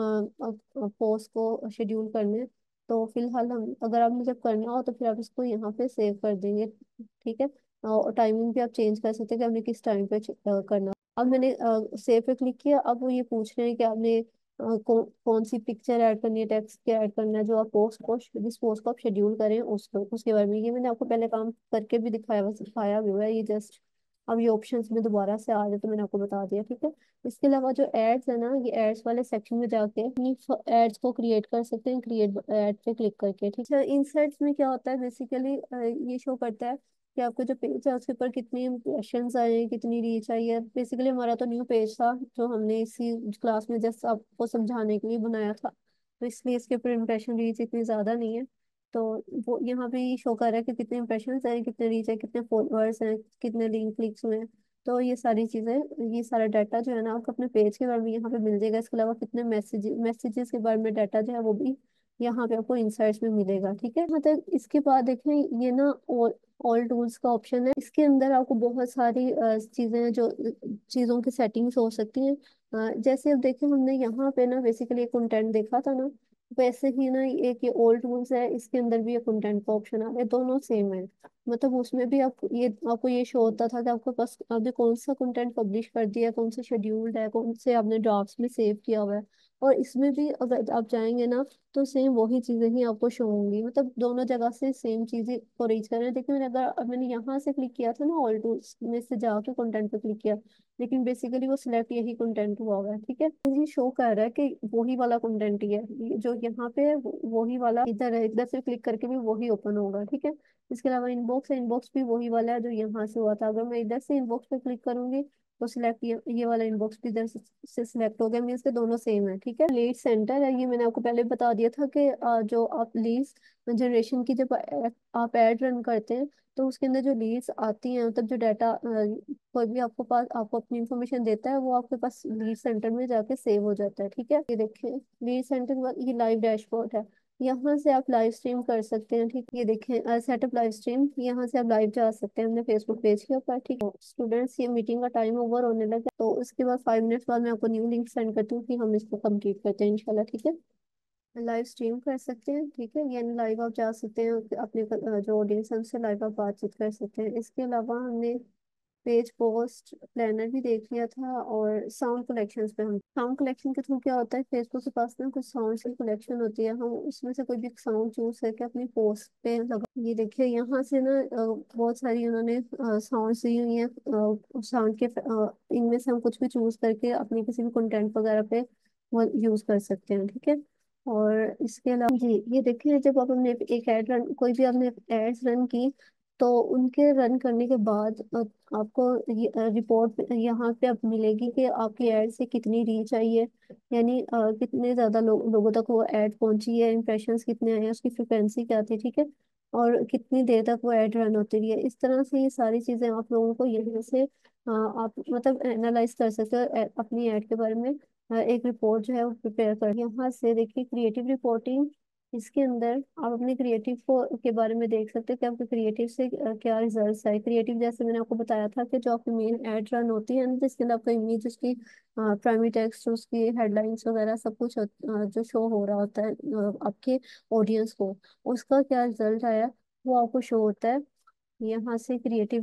पोस्ट को शेड्यूल करने। तो फिलहाल हम, अगर आपने जब करना हो तो फिर आप इसको यहाँ पे सेव कर देंगे। ठीक है, और टाइमिंग भी आप चेंज कर सकते हैं कि आपने किस टाइम पे अ, करना। अब मैंने सेव पे क्लिक किया, अब वो ये पूछ रहे हैं कि आपने अ, कौन कौन सी पिक्चर ऐड करनी है, टेक्स्ट क्या ऐड करना है, जो आप पोस्ट को जिस पोस्ट को आप शेड्यूल करें उसको उसके बारे में। ये मैंने आपको पहले काम करके भी दिखाया हुआ सिखाया भी हुआ है, ये जस्ट अब ये ऑप्शंस में दोबारा से आ जाए तो मैंने आपको बता दिया। ठीक है, इसके अलावा जो एड्स है ना, ये एड्स वाले सेक्शन में जाके अपनी एड्स को क्रिएट कर सकते हैं, क्रिएट एड पे क्लिक करके। ठीक है, इंसर्ट्स में क्या होता है बेसिकली, ये शो करता है कि आपका जो पेज है उसके ऊपर कितनी इम्प्रेशंस आए हैं, कितनी रीच आई है। बेसिकली हमारा तो न्यू पेज था जो हमने इसी क्लास में जस्ट आपको समझाने के लिए बनाया था, तो इसलिए इसके ऊपर इम्प्रेशन रीच इतनी ज़्यादा नहीं है। तो वो यहाँ पे शो कर रहा है कि कितने इम्प्रेशन हैं, कितने रीच है, कितने फॉलोअर्स हैं, कितने लिंक क्लिक्स हुए हैं। तो ये सारी चीज़ें, ये सारा डाटा जो है ना आपको अपने पेज के बारे में यहाँ पे मिल जाएगा। इसके अलावा कितने मैसेज मैसेजेस के बारे में डाटा जो है वो भी यहाँ पे आपको इंसाइट्स में मिलेगा। ठीक है, मतलब इसके बाद देखें, ये ना ऑल ऑल टूल्स का ऑप्शन है। इसके अंदर आपको बहुत सारी अ, चीजें हैं जो चीजों की सेटिंग्स हो सकती हैं। अ, जैसे अब देखें, हमने यहाँ पे ना बेसिकली कंटेंट देखा था ना, वैसे ही ना एक ये ओल्ड टूल्स है, इसके अंदर भी ये कंटेंट का ऑप्शन आ रहा है, दोनों सेम है। मतलब उसमें भी आप ये आपको ये शो होता था कि आपके पास अभी कौन सा कंटेंट पब्लिश कर दिया है, कौन सा शेड्यूल्ड है, कौन से आपने ड्राफ्ट्स में सेव किया हुआ है। और इसमें भी अगर आप जाएंगे ना तो सेम वही चीजें ही आपको शो होंगी, मतलब दोनों जगह से सेम चीजें को रीच कर रहे हैं। देखिए मैंने, अगर अब मैंने यहाँ से क्लिक किया था ना, ऑल टूल्स में से जाके कंटेंट पे क्लिक किया, लेकिन बेसिकली वो सिलेक्ट यही कंटेंट हुआ हुआ है। ठीक है, ये शो कर रहा है कि वही वाला कंटेंट ही है, ये जो यहाँ पे है वो- वही वाला इधर है, इधर से क्लिक करके भी वही ओपन होगा। ठीक है, इसके अलावा इनबॉक्स है, इनबॉक्स भी वही वाला है जो यहाँ से हुआ था। अगर मैं इधर से इनबॉक्स पे क्लिक करूंगी तो सिलेक्ट ये, ये वाला इनबॉक्स भी इधर से, से सिलेक्ट हो गया, मीन्स के दोनों सेम है। ठीक है, लीड सेंटर है, ये मैंने आपको पहले बता दिया था कि अ, जो आप लीड्स जनरेशन की जब ऐ- आप एड रन करते हैं तो उसके अंदर जो लीड्स आती हैं, मतलब जो डाटा कोई भी आपको पास आपको अपनी इंफॉर्मेशन देता है वो आपके पास लीड सेंटर में जाके सेव हो जाता है। ठीक है, ये देखिए लीड सेंटर के बाद ये लाइव डैशबोर्ड है, यहाँ से आप लाइव स्ट्रीम कर सकते हैं। ठीक, ये देखें सेटअप लाइव स्ट्रीम, यहाँ से आप लाइव जा सकते हैं अपने फेसबुक पेज के ऊपर। ठीक है स्टूडेंट्स, ये मीटिंग का टाइम ओवर होने लगा, तो उसके बाद फाइव मिनट्स बाद मैं आपको न्यू लिंक सेंड करती हूँ कि हम इसको कंप्लीट करते हैं इंशाल्लाह। ठीक है, लाइव स्ट्रीम कर सकते हैं। ठीक है, यानी लाइव आप जा सकते हैं, अपने अ, जो ऑडियंस है उनसे लाइव आप बातचीत कर सकते हैं। इसके अलावा हमने पेज पोस्ट प्लानर भी देख लिया था, और साउंड कलेक्शंस पे हम साउंड कलेक्शन के थ्रू क्या होता है, फेसबुक के पास ना कुछ साउंड की कलेक्शन होती है, हम उसमें से कोई भी साउंड चूज करके अपनी पोस्ट पे लगा। ये देखिए यहाँ से ना अ, बहुत सारी उन्होंने साउंड दी हुई है, साउंड के अ, इनमें से हम कुछ भी चूज करके अपने किसी भी कंटेंट वगैरह पे वो यूज कर सकते हैं। ठीक है, और इसके अलावा जी ये देखिए, जब आप हमने एक एड रन कोई भी आपने एड्स रन की तो उनके रन करने के बाद अ, आपको रिपोर्ट यहाँ पे अब मिलेगी कि आपकी एड से कितनी रीच आई है, यानी अ, कितने ज्यादा लो, लोगों तक वो एड पहुंची है, इम्प्रेशंस कितने आए हैं, उसकी फ्रिक्वेंसी क्या थी। ठीक है, और कितनी देर तक वो एड रन होती रही है। इस तरह से ये सारी चीजें आप लोगों को यहाँ से अ, आप मतलब एनालाइज कर सकते हो ए- अपनी एड के बारे में। अ, एक रिपोर्ट जो है वो प्रिपेयर कर, यहाँ से देखिए क्रिएटिव रिपोर्टिंग, इसके अंदर आप अपने क्रिएटिव को के बारे में देख सकते हैं कि आपके क्रिएटिव से अ, क्या रिजल्ट्स आए। क्रिएटिव जैसे मैंने आपको बताया था कि जो आपकी मेन एड रन होती है ना, जिसके अंदर आपका इमेज, उसकी प्राइमरी टेक्स्ट, उसकी हेडलाइंस वगैरह सब कुछ अ, जो शो हो रहा होता है अ, आपके ऑडियंस को, उसका क्या रिजल्ट आया वो आपको शो होता है यहाँ से क्रिएटिव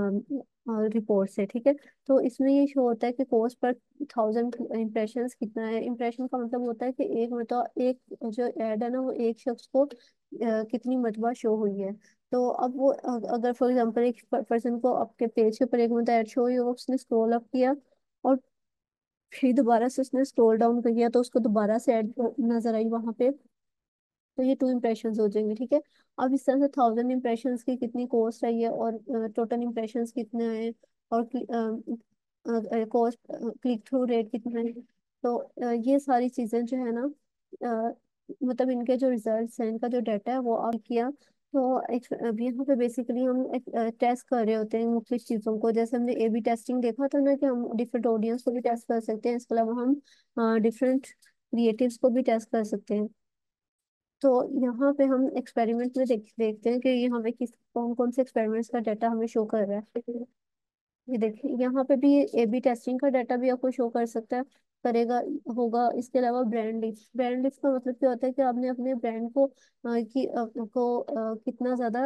रिपोर्ट से। ठीक है, तो इसमें ये शो होता है कि कॉस्ट पर थाउजेंड इम्प्रेशंस कितना है। इम्प्रेशन का मतलब होता है कि एक मतलब एक जो ऐड है ना वो एक शख्स को अ, कितनी मरतबा शो हुई है। तो अब वो अ- अगर फॉर एग्जांपल एक पर्सन को आपके पेज के ऊपर एक मतलब ऐड शो हुई और उसने स्क्रॉल अप किया और फिर दोबारा से उसने स्क्रॉल डाउन कर किया तो उसको दोबारा से ऐड नजर आई वहां पे, तो ये टू इम्प्रेशंस हो जाएंगे। ठीक है, अब इस तरह से थाउजेंड इम्प्रेशंस की कितनी कॉस्ट आई है और टोटल इम्प्रेशंस कितने आए और कॉस्ट क्लिक थ्रू रेट कितना है। तो अ, ये सारी चीजें जो है ना, अ, मतलब इनके जो रिजल्ट्स हैं, इनका जो डाटा है वो आप किया तो एक- अब यहाँ पे बेसिकली हम टेस्ट कर रहे होते हैं मुख्तलिफ चीज़ों को। जैसे हमने ए बी टेस्टिंग देखा था ना, कि हम डिफरेंट ऑडियंस को भी टेस्ट कर सकते हैं, इसके अलावा हम डिफरेंट क्रिएटिव्स को भी टेस्ट कर सकते हैं। तो यहाँ पे हम एक्सपेरिमेंट में देख देखते हैं कि ये हमें किस कौन कौन से एक्सपेरिमेंट्स का डाटा हमें शो कर रहा है। ये देखिए यहाँ पे भी ए बी टेस्टिंग का डाटा भी आपको शो कर सकता है, करेगा, होगा। इसके अलावा ब्रांड लिस्ट, ब्रांड लिस्ट का मतलब क्या होता है कि आपने अपने ब्रांड को अ, कि अ, को अ, कितना ज्यादा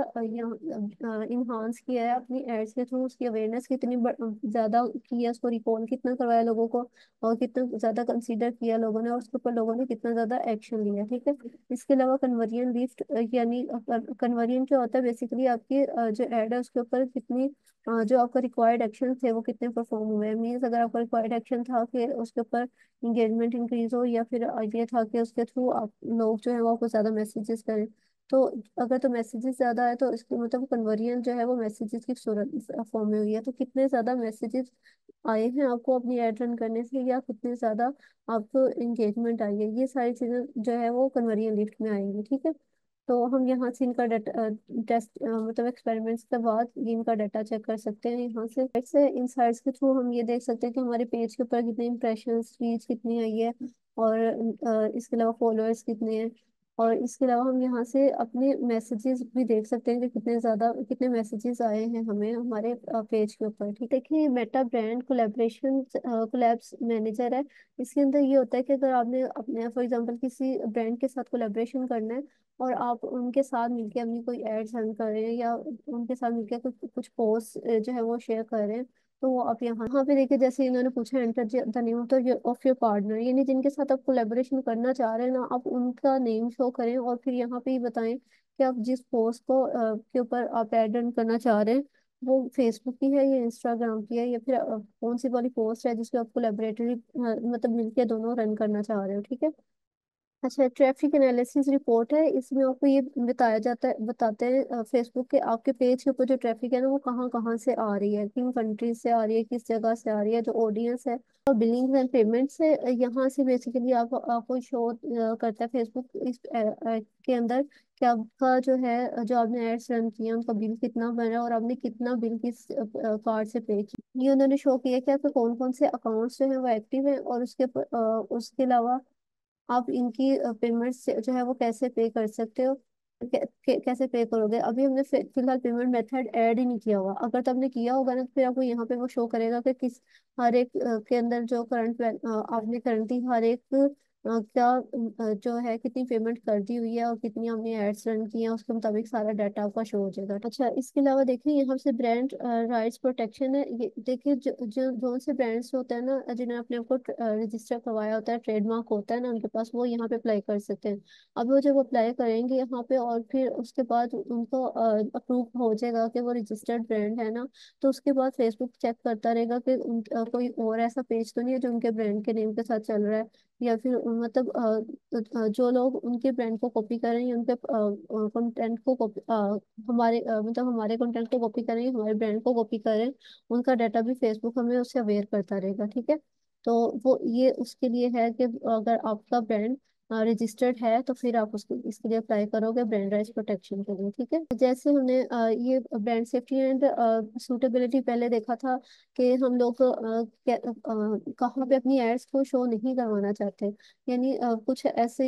इन्हांस किया है अपनी एड्स के थ्रू, उसकी अवेयरनेस कितनी ब- ज्यादा की है, उसको रिकॉल कितना करवाया लोगों को, और कितना ज्यादा कंसीडर किया लोगों ने, और उसके ऊपर लोगों ने कितना ज्यादा एक्शन लिया। ठीक है। इसके अलावा कन्वर्जन लिस्ट, यानी कन्वर्जन क्या होता है, बेसिकली आपकी अ, जो एड है उसके ऊपर कितनी अ, जो आपका रिक्वायर्ड एक्शन थे वो कितने परफॉर्म हुए। मीन्स अगर आपका रिक्वायर्ड एक्शन था कि उसके ऊपर इंगेजमेंट इंक्रीज हो, या फिर ये था कि उसके थ्रू आप लोग जो है वो आपको ज्यादा मैसेजेस करें, तो अगर तो मैसेजेस ज्यादा है तो इसके मतलब कन्वर्जन जो है वो मैसेजेस की सूरत फॉर्म में हुई है। तो कितने ज्यादा मैसेजेस आए हैं आपको अपनी एड रन करने से, या कितने ज्यादा आपको इंगेजमेंट आई है, ये सारी चीजें जो है वो कन्वर्जन लिस्ट में आएंगी। ठीक है। तो हम यहाँ से इनका डाटा टेस्ट मतलब एक्सपेरिमेंट्स के बाद ये इनका डाटा चेक कर सकते हैं। यहाँ से से इंसाइट्स के थ्रू हम ये देख सकते हैं कि हमारे पेज के ऊपर कितने इंप्रेशंस, रीच कितनी आई है, और अ, इसके अलावा फॉलोअर्स कितने हैं। और इसके अलावा हम यहाँ से अपने मैसेजेस भी देख सकते हैं कि कितने ज़्यादा कितने मैसेजेस आए हैं हमें हमारे पेज के ऊपर। ठीक देखिए, Meta brand collaboration collabs manager है। इसके अंदर ये होता है कि अगर आपने अपने फॉर एग्जांपल किसी ब्रांड के साथ कोलेब्रेशन करना है, और आप उनके साथ मिलके अपनी कोई एड्स रन कर रहे हैं, या उनके साथ मिलके कुछ कुछ पोस्ट जो है वो शेयर कर रहे हैं, तो वो आप यहाँ यहाँ पे देखिए, जैसे इन्होंने पूछा enter the name of of your partner, यानी जिनके साथ आप कोलेबोरेशन करना चाह रहे हैं ना, आप उनका नेम शो करें, और फिर यहाँ पे ही बताएं कि आप जिस पोस्ट को अ, के ऊपर आप एड रन करना चाह रहे हैं वो फेसबुक की है या इंस्टाग्राम की है, या फिर अ, कौन सी वाली पोस्ट है जिसको आप कोलेबरेटरी मतलब मिलके दोनों रन करना चाह रहे हो। ठीक है। अच्छा, ट्रैफिक एनालिसिस रिपोर्ट है। इसमें आपको ये बताया जाता है, बताते हैं फेसबुक के आपके पेज के ऊपर जो ट्रैफिक है ना वो कहाँ कहाँ से आ रही है, किन कंट्रीज से आ रही है, किस जगह से आ रही है, जो ऑडियंस है। और बिलिंग्स एंड पेमेंट से अ, यहाँ से बेसिकली आप आपको शो करता है फेसबुक इस अ, अ, के अंदर कि आपका जो है जो आपने एड्स रन किए उनका बिल कितना बना, और आपने कितना बिल किस कार्ड से पे किया। ये उन्होंने शो किया कि आपके कौन कौन से अकाउंट्स जो है वो एक्टिव है, और उसके प- अ, उसके अलावा आप इनकी पेमेंट्स जो है वो कैसे पे कर सकते हो, कै, कै, कैसे पे करोगे। अभी हमने फि- फिलहाल पेमेंट मेथड ऐड ही नहीं किया हुआ। अगर तो आपने किया होगा ना, तो फिर आपको यहाँ पे वो शो करेगा कि किस हर एक अ, के अंदर जो करंट आपने करंटली हर एक अ, क्या अ, जो है कितनी पेमेंट कर दी हुई है, और कितनी हमने एड्स रन की हैं, उसके मुताबिक सारा डाटा आपका शो हो जाएगा। अच्छा, इसके अलावा देखिए यहाँ से ब्रांड राइट्स प्रोटेक्शन है। ये देखिए, जो जो जो से ब्रांड्स होते हैं ना जिन्हें अपने आपको रजिस्टर करवाया होता है, ट्रेडमार्क होता है ना उनके पास, वो यहाँ पे अप्लाई कर सकते हैं। अब वो जब अप्लाई करेंगे यहाँ पे, और फिर उसके बाद उनको अप्रूव हो जाएगा कि वो रजिस्टर्ड ब्रांड है ना, तो उसके बाद फेसबुक चेक करता रहेगा कि उन, अ, कोई और ऐसा पेज तो नहीं है जो उनके ब्रांड के नेम के साथ चल रहा है, या फिर मतलब अ, अ, जो लोग उनके ब्रांड को कॉपी कर रहे हैं, उनके कंटेंट को कॉपी हमारे अ, मतलब हमारे कंटेंट को कॉपी कर रहे हैं, हमारे ब्रांड को कॉपी कर रहे हैं, उनका डाटा भी फेसबुक हमें उससे अवेयर करता रहेगा। ठीक है। तो वो ये उसके लिए है कि अगर आपका ब्रांड रजिस्टर्ड है तो फिर आप उसको इसके लिए अप्लाई करोगे ब्रांड राइट्स प्रोटेक्शन के लिए। ठीक है। जैसे हमने अ, ये ब्रांड सेफ्टी एंड सूटेबिलिटी पहले देखा था कि हम लोग अ, क्या- अ, कहाँ पे अपनी एड्स को शो नहीं करवाना चाहते, यानी अ, कुछ ऐसे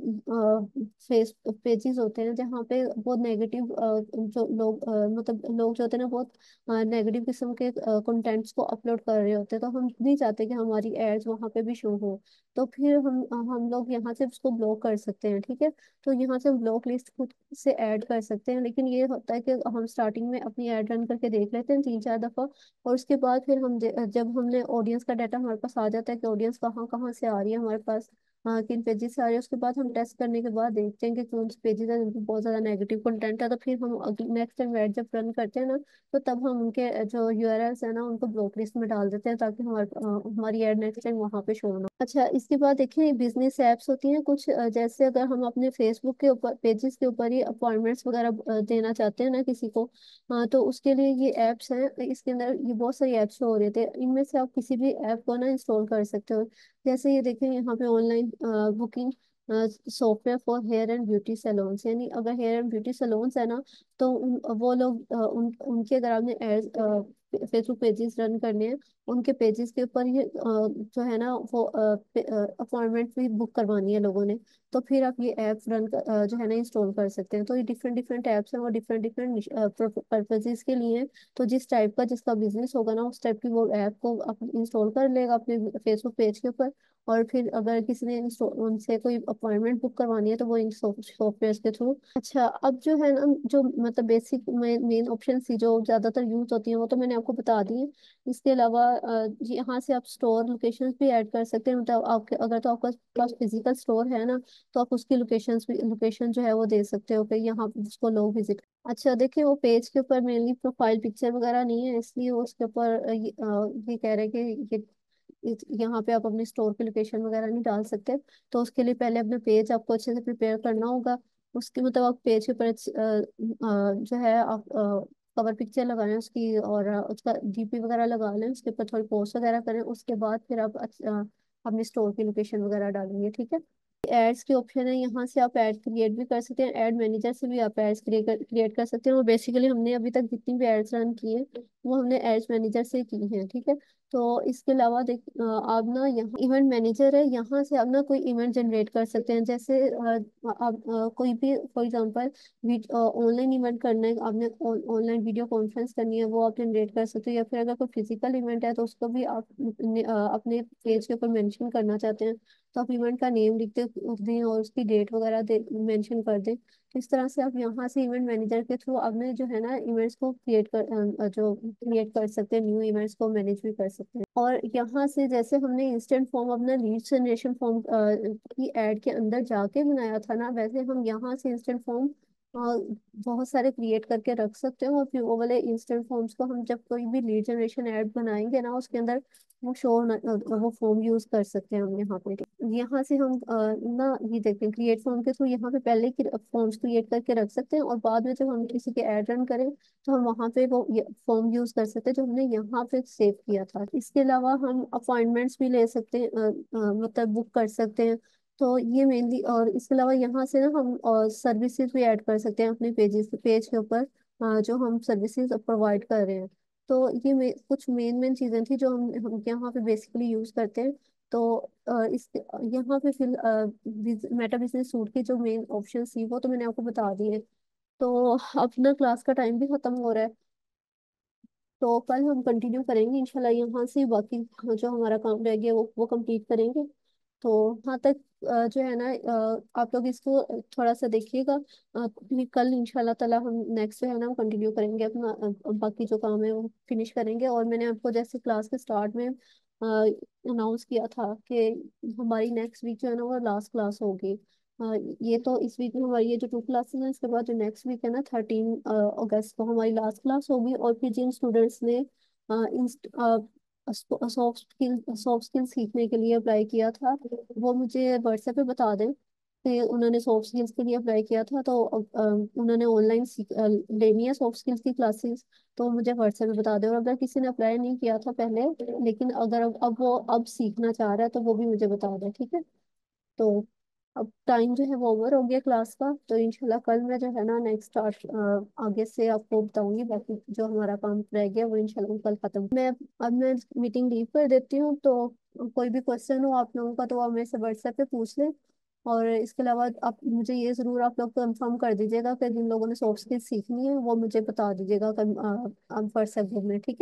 फेस पेजेस होते हैं जहाँ पे बहुत नेगेटिव जो लोग अ, मतलब लोग जो होते हैं ना बहुत नेगेटिव किस्म के कंटेंट्स को अपलोड कर रहे होते हैं, तो हम नहीं चाहते कि हमारी एड्स वहाँ पे भी शो हो। तो फिर हम हम लोग यहाँ से उसको ब्लॉक कर सकते हैं। ठीक है। तो यहाँ से हम ब्लॉक लिस्ट खुद से ऐड कर सकते हैं, लेकिन ये होता है कि हम स्टार्टिंग में अपनी ऐड रन करके देख लेते हैं तीन चार दफा, और उसके बाद फिर हम दे- जब हमने ऑडियंस का डाटा हमारे पास आ जाता है कि ऑडियंस कहाँ कहाँ से आ रही है हमारे पास, हाँ किन पेजेस से आ रही है, उसके बाद हम टेस्ट करने के बाद देखते हैं कि कौन से पेजेस है जिनपे बहुत ज्यादा नेगेटिव कंटेंट है, तो फिर हम नेक्स्ट टाइम ऐड जब रन करते हैं ना, तो तब हम उनके जो यूआरएल्स है ना उनको ब्लॉक लिस्ट में डाल देते हैं, ताकि हमारे अ, हमारी एड नेक्स्ट टाइम वहाँ पे शो ना। अच्छा, इसके बाद देखिए बिजनेस एप्स होती हैं कुछ, अ, जैसे अगर हम अपने फेसबुक के ऊपर पेजेस के ऊपर ही अपॉइंटमेंट्स वगैरह अ, देना चाहते हैं ना किसी को, अ, तो उसके लिए ये एप्स हैं। इसके अंदर ये बहुत सारी एप्स शो हो रहे थे, इनमें से आप किसी भी ऐप को ना इंस्टॉल कर सकते हो। जैसे ये देखें यहाँ पे online booking software for hair and beauty salons, यानी अगर हेयर एंड ब्यूटी सैलून्स है ना, तो उन, वो लोग अ, उन उनके अगर आपने एड फेसबुक पेजेस रन करने हैं, उनके पेजेस के ऊपर ये अ, जो है ना वो अपॉइंटमेंट भी बुक करवानी है लोगों ने, तो फिर आप ये ऐप रन जो है ना इंस्टॉल कर सकते हैं। तो ये डिफरेंट डिफरेंट ऐप्स हैं, वो डिफरेंट डिफरेंट पर्पजेज के लिए हैं। तो जिस टाइप का जिसका बिजनेस होगा ना, उस टाइप की वो ऐप को आप इंस्टॉल कर लेगा अपने फेसबुक पेज के ऊपर। और फिर अगर किसी ने इंस्टॉ- उनसे कोई अपॉइंटमेंट बुक करवानी है, तो वो इन सॉफ्टवेयर के थ्रू। अच्छा, अब जो है ना, जो मतलब बेसिक मेन ऑप्शन थी जो ज्यादातर यूज होती हैं, वो तो मैंने आपको बता दी है। इसके अलावा अ, जी, यहाँ से आप स्टोर लोकेशंस भी ऐड कर सकते हैं। मतलब आपके अगर तो आपका पास फिजिकल स्टोर है ना, तो आप उसकी लोकेशंस भी लोकेशन जो है वो दे सकते हो कि यहाँ पे जिसको लोग विजिट। अच्छा देखिए, वो पेज के ऊपर मेनली प्रोफाइल पिक्चर वगैरह नहीं है, इसलिए वो उसके ऊपर अ, ये अ, ये कह रहे हैं कि ये इस- यहाँ पे आप अपने स्टोर की लोकेशन वगैरह नहीं डाल सकते। तो उसके लिए पहले अपना पेज आपको अच्छे से प्रिपेयर करना होगा। उसके मतलब आप पेज के ऊपर अच्छ- अ, अ, जो है आप कवर पिक्चर लगाएं उसकी, और अ, उसका डीपी वगैरह लगा लें, उसके ऊपर थोड़ी पोस्ट वगैरह करें। उसके बाद फिर आप अच्छ- अ, अपने स्टोर की लोकेशन वगैरह डालेंगे, ठीक है। एड्स की ऑप्शन है, यहाँ से आप एड क्रिएट भी कर सकते हैं, एड मैनेजर से भी आप एड्स क्रिएट कर क्रिएट कर सकते हैं। और बेसिकली हमने अभी तक जितनी भी एड्स रन की है, वो हमने एड्स मैनेजर से की है, ठीक है। तो इसके अलावा देख अ, आप ना यहाँ इवेंट मैनेजर है, यहाँ से आप ना कोई इवेंट जनरेट कर सकते हैं। जैसे अ, आप अ, कोई भी फॉर एग्जांपल ऑनलाइन इवेंट करना है, आपने ऑनलाइन वीडियो कॉन्फ्रेंस करनी है, वो आप जनरेट कर सकते हो। या फिर अगर कोई फिजिकल इवेंट है, तो उसको भी आप अपने अ, अपने पेज के ऊपर मेंशन करना चाहते हैं, तो आप इवेंट का नेम लिख दे दें और उसकी डेट वगैरह दे मेंशन कर दें। तो इस तरह से आप यहाँ से इवेंट मैनेजर के थ्रू आपने जो है ना इवेंट्स को क्रिएट कर अ, जो क्रिएट कर सकते हैं, न्यू इवेंट्स को मैनेज भी कर सकते हैं। और यहाँ से जैसे हमने इंस्टेंट फॉर्म अपना लीड जनरेशन फॉर्म की एड के अंदर जाके बनाया था ना, वैसे हम यहाँ से इंस्टेंट फॉर्म बहुत सारे क्रिएट करके रख सकते हैं। और फिर वो वाले इंस्टेंट फॉर्म्स को हम जब कोई भी लीड जनरेशन ऐड बनाएंगे ना, उसके अंदर वो शो वो फॉर्म यूज कर सकते हैं हम यहाँ पे। यहाँ से हम अ, ना ये देखते हैं क्रिएट फॉर्म के थ्रू यहाँ पे पहले की फॉर्म्स क्रिएट करके रख सकते हैं, और बाद में जब हम किसी के ऐड रन करें, तो हम वहाँ पे वो फॉर्म यूज कर सकते हैं जो हमने यहाँ पे सेव किया था। इसके अलावा हम अपॉइंटमेंट्स भी ले सकते हैं, अ, अ, मतलब बुक कर सकते हैं। तो ये मेनली, और इसके अलावा यहाँ से ना हम सर्विसेज भी ऐड कर सकते हैं अपने पेजेस पेज के ऊपर, अ, जो हम सर्विसेज प्रोवाइड कर रहे हैं। तो ये मे, कुछ मेन मेन चीज़ें थी जो हम हम यहाँ पे बेसिकली यूज़ करते हैं। तो अ, इस यहाँ पे फिर मेटा बिजनेस सूट की जो मेन ऑप्शन थी, वो तो मैंने आपको बता दी है। तो अपना क्लास का टाइम भी खत्म हो रहा है, तो कल हम कंटिन्यू करेंगे इंशाल्लाह। यहाँ से बाकी जो हमारा काम रह गया वो वो कंप्लीट करेंगे। तो वहाँ तक अ, जो है ना, अ, आप लोग इसको थोड़ा सा देखिएगा। अ, फिर कल इंशाल्लाह ताला हम नेक्स्ट जो है ना हम कंटिन्यू करेंगे अपना अ, बाकी जो काम है वो फिनिश करेंगे। और मैंने आपको जैसे क्लास के स्टार्ट में अनाउंस किया था कि हमारी नेक्स्ट वीक जो है ना वो लास्ट क्लास होगी। अ, ये तो इस वीक में हमारी ये जो टू क्लासेस हैं, इसके बाद जो नेक्स्ट वीक है ना, थर्टीन अगस्त को हमारी लास्ट क्लास होगी। और फिर जिन स्टूडेंट्स ने सॉफ्ट स्किल सॉफ्ट स्किल सीखने के लिए अप्लाई किया था, वो मुझे व्हाट्सएप पे बता दें कि उन्होंने सॉफ्ट स्किल्स के लिए अप्लाई किया था, तो अ, अ, उन्होंने ऑनलाइन सीख अ, लेनी है सॉफ्ट स्किल्स की क्लासेस, तो मुझे व्हाट्सएप पे बता दें। और अगर किसी ने अप्लाई नहीं किया था पहले, लेकिन अगर अब अब वो अब सीखना चाह रहा है, तो वो भी मुझे बता दें, ठीक है। तो अब टाइम जो है वो ओवर हो गया क्लास का, तो इंशाल्लाह कल मैं जो है ना नेक्स्ट स्टार्ट आगे से आपको बताऊंगी। बाकी जो हमारा काम रह गया वो इंशाल्लाह कल खत्म। मैं अब मैं मीटिंग लीव कर देती हूँ। तो कोई भी क्वेश्चन हो आप लोगों का, तो आप मेरे से व्हाट्सएप पे पूछ लें। और इसके अलावा आप मुझे ये ज़रूर आप लोग कंफर्म कर दीजिएगा कि जिन लोगों ने सॉफ्ट स्किल्स सीखनी है, वो मुझे बता दीजिएगा व्हाट्सएप ग्रुप में, ठीक है।